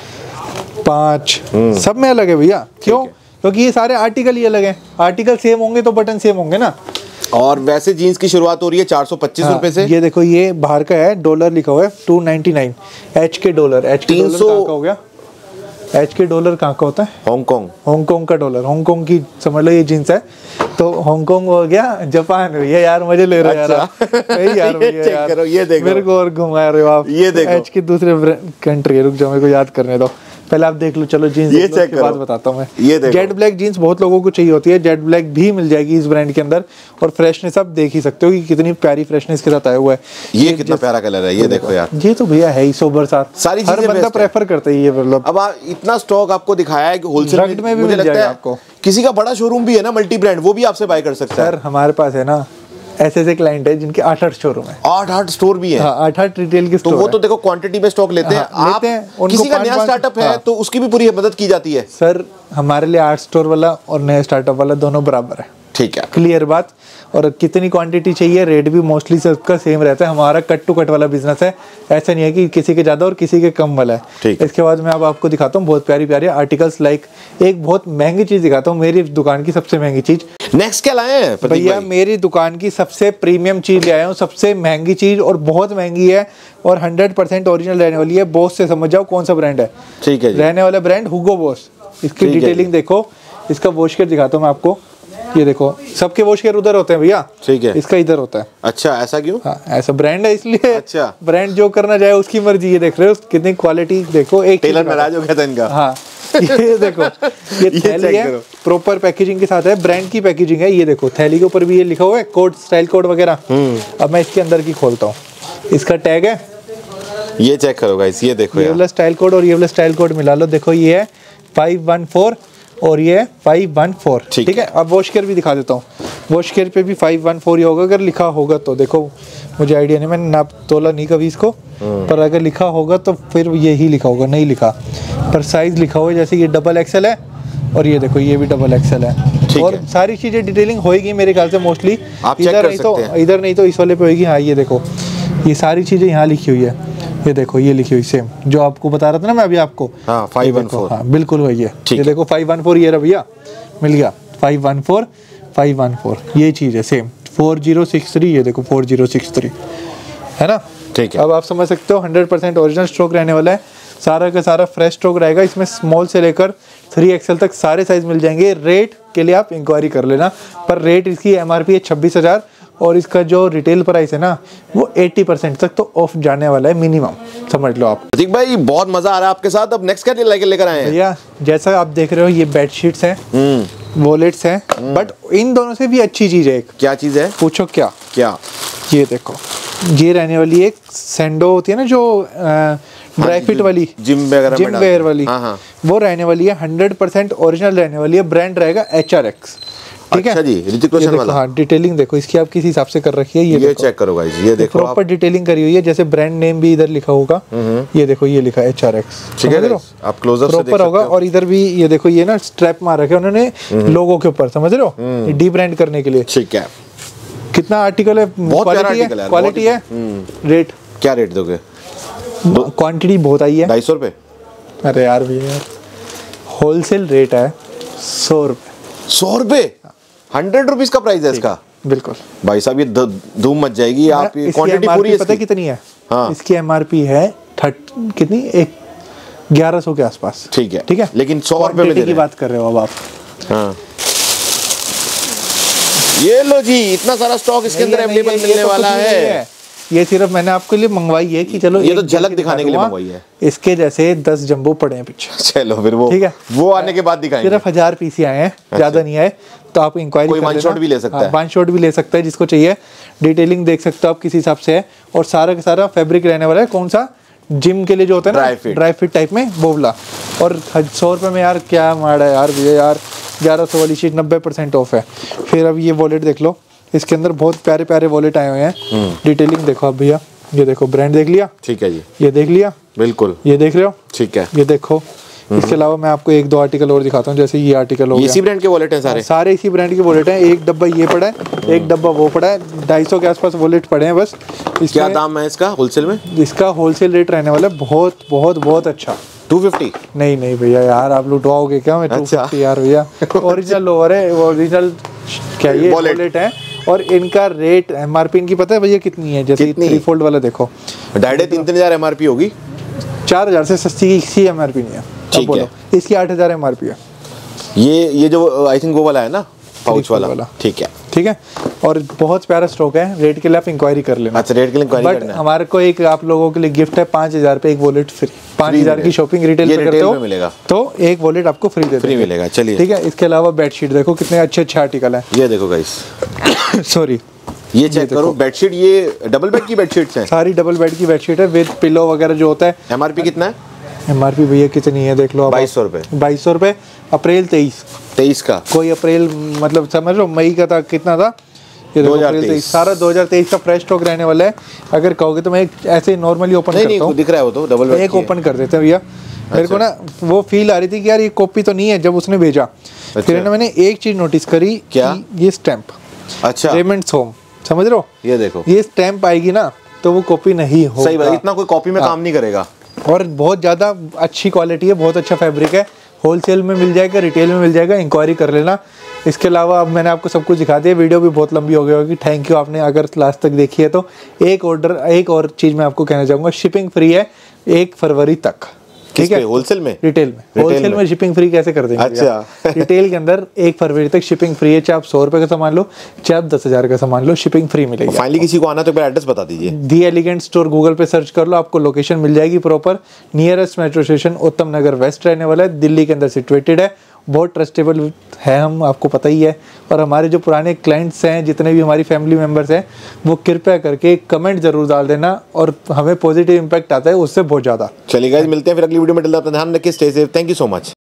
A: पाँच, सब में अलग है भैया। क्यों? क्योंकि ये सारे आर्टिकल ही अलग हैं। आर्टिकल सेम होंगे तो बटन सेम होंगे ना।
B: और वैसे जीन्स की शुरुआत हो रही है चार सौ पच्चीस रुपए से।
A: ये देखो, ये बाहर का है, डॉलर लिखा हुआ है two ninety nine. H K dollar, H K dollar कहाँ का हो गया? एच के डॉलर कहाँ का होता है?
B: हांगकांग।
A: हांगकांग का डॉलर, हांगकांग की समझ लो ये जींस है। तो हांगकांग हो गया, जापान हुई है। यार मजे ले रहे हो यार, यार
B: ये चेक करो, ये देखो,
A: मेरे को और घुमा रहे हो आप।
B: ये देखो,
A: एच की दूसरे कंट्री है, रुक जाओ मेरे को याद करने दो। पहले आप देख लो, चलो जीन्स
B: ये चेक करो,
A: बात बताता हूँ मैं।
B: ये देखो,
A: जेट ब्लैक जीन्स बहुत लोगों को चाहिए होती है, जेट ब्लैक भी मिल जाएगी इस ब्रांड के अंदर। और फ्रेशनेस आप देख ही सकते हो कि कितनी प्यारी फ्रेशनेस के साथ आया हुआ है।
B: ये कितना प्यारा कलर है, ये देखो यार।
A: ये तो भैया है ही सोबर सार,
B: सारी
A: हर बंदा प्रेफर करता है ये। मतलब
B: अब इतना स्टॉक आपको दिखाया है कि होलसेल
A: में भी मुझे लगता है आपको।
B: किसी का बड़ा शोरूम भी है ना मल्टी ब्रांड, वो भी आपसे बाय कर सकता है।
A: सर हमारे पास है ना ऐसे ऐसे क्लाइंट है जिनके आठ आठ शोरूम है।
B: आठ आठ स्टोर भी है।
A: हाँ, आठ आठ रिटेल के
B: तो वो तो देखो क्वांटिटी में स्टॉक लेते हैं।
A: हाँ, लेते हैं।
B: किसी का नया स्टार्टअप है तो उसकी भी पूरी मदद की जाती है।
A: सर हमारे लिए आठ स्टोर वाला और नया स्टार्टअप वाला दोनों बराबर है।
B: ठीक है,
A: क्लियर बात। और कितनी क्वांटिटी चाहिए, रेट भी मोस्टली सबका सेम रहता है। हमारा कट टू कट वाला बिजनेस है, ऐसा नहीं है कि किसी के ज्यादा और किसी के कम वाला है। इसके बाद मैं अब आपको दिखाता हूँ बहुत प्यारी प्यारी आर्टिकल्स। लाइक एक बहुत महंगी चीज दिखाता हूँ, मेरी दुकान की सबसे महंगी चीज।
B: नेक्स्ट क्या लाए हैं
A: भैया? मेरी दुकान की सबसे प्रीमियम चीज ले आया हूँ, सबसे महंगी चीज, और बहुत महंगी है और हंड्रेड परसेंट ओरिजिनल रहने वाली है। बॉस से समझ जाओ कौन सा ब्रांड है।
B: ठीक है,
A: रहने वाला ब्रांड हुगो बॉस। इसकी डिटेलिंग देखो, इसका वॉश केयर दिखाता हूँ मैं आपको। ये देखो सबके वॉश केयर उधर होते हैं भैया,
B: ठीक है,
A: इसका इधर होता है।
B: अच्छा ऐसा क्यों?
A: हाँ ऐसा ब्रांड है इसलिए।
B: अच्छा,
A: ब्रांड जो करना चाहे उसकी मर्जी। ये देख रहे हो कितनी क्वालिटी, देखो एक
B: टेलर नाराज हो गया था इनका।
A: हाँ ये देखो ये थैली है, प्रॉपर पैकेजिंग के साथ है, ब्रांड की पैकेजिंग है। ये देखो थैली के ऊपर भी ये लिखा हुआ है कोड, स्टाइल कोड वगैरह। अब मैं इसके अंदर की खोलता हूँ, इसका टैग है, ये
B: चेक करो गाइस, ये देखो
A: ये वाला स्टाइल कोड और ये वाला स्टाइल कोड मिला लो। देखो ये है फाइव वन फोर और ये है फाइव वन फोर, ठीक है। अब वॉश केयर भी दिखा देता हूँ, वॉश केयर पे भी फाइव वन फोर ही होगा अगर लिखा होगा तो। देखो मुझे आइडिया नहीं, मैंने नाप तोला नहीं कभी इसको, पर अगर लिखा होगा तो फिर यही लिखा होगा, नहीं लिखा पर साइज लिखा हुआ है। जैसे ये डबल एक्सएल है और ये देखो ये भी डबल एक्सएल है, और है। सारी चीजें डिटेलिंग होएगी मेरे ख्याल से मोस्टली, इधर नहीं तो इधर नहीं तो इस वाले पे होगी। हाँ ये देखो ये सारी चीजें यहाँ लिखी हुई है, ये देखो ये लिखी हुई सेम जो आपको बता रहा था ना मैं अभी आपको।
B: हाँ फाइव वन फोर,
A: हाँ बिल्कुल वही है। ये देखो फाइव वन फोर, ये रहा भैया मिल गया five one four five one four, ये चीज़ है same. Four zero six three, ये देखो फोर जीरो सिक्स थ्री, है ना, ठीक है। अब आप समझ सकते हो हंड्रेड परसेंट ओरिजिनल स्टॉक रहने वाला है, सारा का सारा फ्रेश स्टॉक रहेगा। इसमें स्मॉल से लेकर थ्री एक्सएल तक सारे साइज मिल जाएंगे। रेट के लिए आप इंक्वायरी कर लेना, पर रेट इसकी एमआरपी है छब्बीस हज़ार और इसका जो रिटेल प्राइस है ना वो अस्सी परसेंट तक तो ऑफ जाने वाला है मिनिमम, समझ लो आप।
B: ठीक भाई, बहुत मजा आ रहा है आपके साथ। अब नेक्स्ट क्या लेकर लेकर आए हैं
A: भैया? जैसा आप देख रहे हो ये बेडशीट्स हैं, वॉलेट्स हैं, बट इन दोनों से भी अच्छी चीज है एक।
B: क्या चीज है?
A: पूछो क्या क्या? ये देखो ये रहने वाली एक सैंडो होती है ना जो ड्राई फिट वाली,
B: जिम वगैरह
A: जिम वेयर वाली, हाँ हाँ। वो रहने वाली है हंड्रेड परसेंट ओरिजिनल रहने वाली है, ब्रांड रहेगा एच आर एक्स, ठीक
B: अच्छा
A: है
B: जी, ऋतिक रोशन वाला।
A: हाँ डिटेलिंग देखो इसकी आप किस हिसाब से कर रखी है, ये,
B: ये चेक करो गाइस, ये देखो
A: प्रॉपर डिटेलिंग करी हुई है, जैसे ब्रांड नेम भी इधर लिखा होगा। ये देखो ये लिखा है एच आर एक्स,
B: ठीक है, आप क्लोजअप से देख सकते हो
A: होगा। और इधर भी ये देखो ये ना स्ट्रैप मार रखे उन्होंने लोगो के ऊपर, समझ रहे हो, डी ब्रांड करने के लिए,
B: ठीक है।
A: कितना आर्टिकल है, क्वालिटी है, क्वालिटी है। रेट
B: क्या रेट दोगे?
A: क्वांटिटी बहुत आई है,
B: ढाई सौ रुपए।
A: अरे यार भैया यार होलसेल रेट है सौ रुपए।
B: सौ रुपए हंड्रेड रुपीज का प्राइस है इसका?
A: बिल्कुल भाई
B: साहब, ये धूम मच जाएगी। आप क्वांटिटी पूरी है,
A: पता है कितनी है?
B: हाँ।
A: इसकी एमआरपी है थर्ट कितनी, एक ग्यारह सौ के आसपास,
B: ठीक है
A: ठीक है,
B: लेकिन सौ रुपए में
A: की बात कर रहे हो अब आप। हाँ
B: ये लो जी, इतना सारा स्टॉक इसके अंदर अवेलेबल मिलने तो वाला है।
A: ये सिर्फ मैंने आपके लिए मंगवाई है कि चलो
B: ये तो झलक दिखाने के लिए मंगवाई है।
A: इसके जैसे दस जंबो पड़े हैं पीछे,
B: चलो फिर वो,
A: ठीक है,
B: वो आने के बाद दिखाएंगे।
A: सिर्फ हजार पीस ही आए हैं, ज्यादा नहीं आए, तो आप इंक्वायरी कर लेना।
B: वन शॉट भी ले सकता है,
A: वन शॉट भी ले सकता है जिसको चाहिए। डिटेलिंग देख सकते हो आप किस हिसाब से है, और सारा का सारा फैब्रिक रहने वाला है कौन सा, जिम के लिए जो होता है ना ड्राई फिट टाइप में, वो वाला। और सौ रुपये में यार क्या माड़ा है यार भैया यार, ग्यारह सौ वाली शीट नब्बे परसेंट ऑफ है। फिर अब ये वॉलेट देख लो, इसके अंदर बहुत प्यारे प्यारे वॉलेट आए हुए हैं। डिटेलिंग देखो आप भैया, ये देखो ब्रांड देख लिया,
B: ठीक है जी,
A: ये देख लिया,
B: बिल्कुल ये
A: देख रहे हो,
B: ठीक है,
A: ये देखो। इसके अलावा मैं आपको एक दो आर्टिकल और दिखाता हूँ, जैसे ये आर्टिकल हो गया,
B: इसी ब्रांड के वॉलेट हैं सारे,
A: सारे इसी ब्रांड के वॉलेट हैं। एक डब्बा ये पड़ा है, एक डब्बा वो पड़ा है, ढाई सौ के आसपास वॉलेट पड़े हैं बस।
B: क्या दाम है इसका होलसेल में?
A: इसका होलसेल रेट रहने वाला है बहुत बहुत बहुत अच्छा,
B: टू फिफ्टी।
A: नहीं नहीं भैया यार आप लुटवाओगे क्या? मैं टू फिफ्टी यार भैया, ओरिजिनल लोअर है, ओरिजिनल क्या ये वॉलेट है। और इनका रेट एमआरपी इनकी पता है भैया कितनी है? जैसे थ्री फोल्ड वाला देखो,
B: ढाई तीन तीन हजार एमआरपी होगी,
A: चार हजार से सस्ती की एमआरपी नहीं है, ठीक है। इसकी आठ हजार एमआरपी है।
B: ये ये जो आई थिंक वो वाला है ना, पाउच वाला, वाला। ठीक है
A: ठीक है, और बहुत प्यारा स्टॉक है। रेट के लिए आप इंक्वायरी कर लेना।
B: अच्छा, रेट के लिए इंक्वायरी करना है।
A: हमारे को एक आप लोगों के लिए गिफ्ट है, पाँच हजार पे एक वॉलेट फ्री। पाँच हजार की शॉपिंग रिटेल में करते हो
B: मिलेगा
A: तो एक वॉलेट आपको फ्री दे
B: फ्री मिलेगा। चलिए
A: ठीक है। इसके अलावा बेडशीट देखो कितने अच्छे अच्छे आर्टिकल है।
B: ये देखो गाइस
A: सॉरी
B: ये चेक करो बेडशीट, ये डबल बेड की बेडशीट्स हैं,
A: सारी डबल बेड की बेडशीट है विद पिलो वगैरह जो होता है।
B: एमआरपी कितना है?
A: एमआरपी भैया कितनी है देख लो,
B: बाईस सौ रुपए
A: बाईस सौ रुपए अप्रैल तेईस
B: तेईस का,
A: कोई अप्रैल मतलब समझ लो मई का था, कितना था ये दो हज़ार तेईस, सारा दो हज़ार तेईस का फ्रेश स्टॉक रहने वाला है। अगर कहोगे तो मैं एक ऐसे नॉर्मली ओपन करता हूँ,
B: दिख रहा है वो तो डबल बेड,
A: एक ओपन कर देते हैं भैया। मेरे को ना वो फील आ रही थी कि यार ये कॉपी तो नहीं है जब उसने भेजा। फिर ना मैंने एक चीज नोटिस करी, क्या ये स्टैंप,
B: अच्छा
A: रेमंड्स होम, समझ रहे हो,
B: ये देखो
A: ये स्टैंप आएगी ना तो वो कॉपी नहीं होगा।
B: सही बात, इतना कोई कॉपी में काम नहीं करेगा।
A: और बहुत ज़्यादा अच्छी क्वालिटी है, बहुत अच्छा फैब्रिक है। होलसेल में मिल जाएगा, रिटेल में मिल जाएगा, इंक्वायरी कर लेना। इसके अलावा अब मैंने आपको सब कुछ दिखा दिया, वीडियो भी बहुत लंबी हो गई होगी। थैंक यू आपने अगर लास्ट तक देखी है तो। एक ऑर्डर एक और चीज़ मैं आपको कहना चाहूँगा, शिपिंग फ्री है एक फरवरी तक,
B: ठीक है, होलसेल में,
A: रिटेल में, होलसेल में शिपिंग फ्री कैसे कर देंगे?
B: अच्छा
A: रिटेल के अंदर एक फरवरी तक शिपिंग फ्री है, चाहे आप सौ रुपए का सामान लो, चाहे आप दस हजार का सामान लो, शिपिंग फ्री मिलेगी।
B: फाइनली किसी को आना तो एड्रेस बता दीजिए।
A: दी एलिगेंट स्टोर गूगल पे सर्च कर लो, आपको लोकेशन मिल जाएगी प्रॉपर। नियरेस्ट मेट्रो स्टेशन उत्तम नगर वेस्ट रहने वाला है, दिल्ली के अंदर सिचुएटेड है, बहुत ट्रस्टेबल है, हम आपको पता ही है। और हमारे जो पुराने क्लाइंट्स हैं, जितने भी हमारी फैमिली मेम्बर्स हैं, वो कृपया करके कमेंट जरूर डाल देना, और हमें पॉजिटिव इम्पैक्ट आता है उससे बहुत ज़्यादा।
B: चलिए गाइस, मिलते हैं फिर अगली वीडियो में। ध्यान रखिए, stay safe, thank you so much.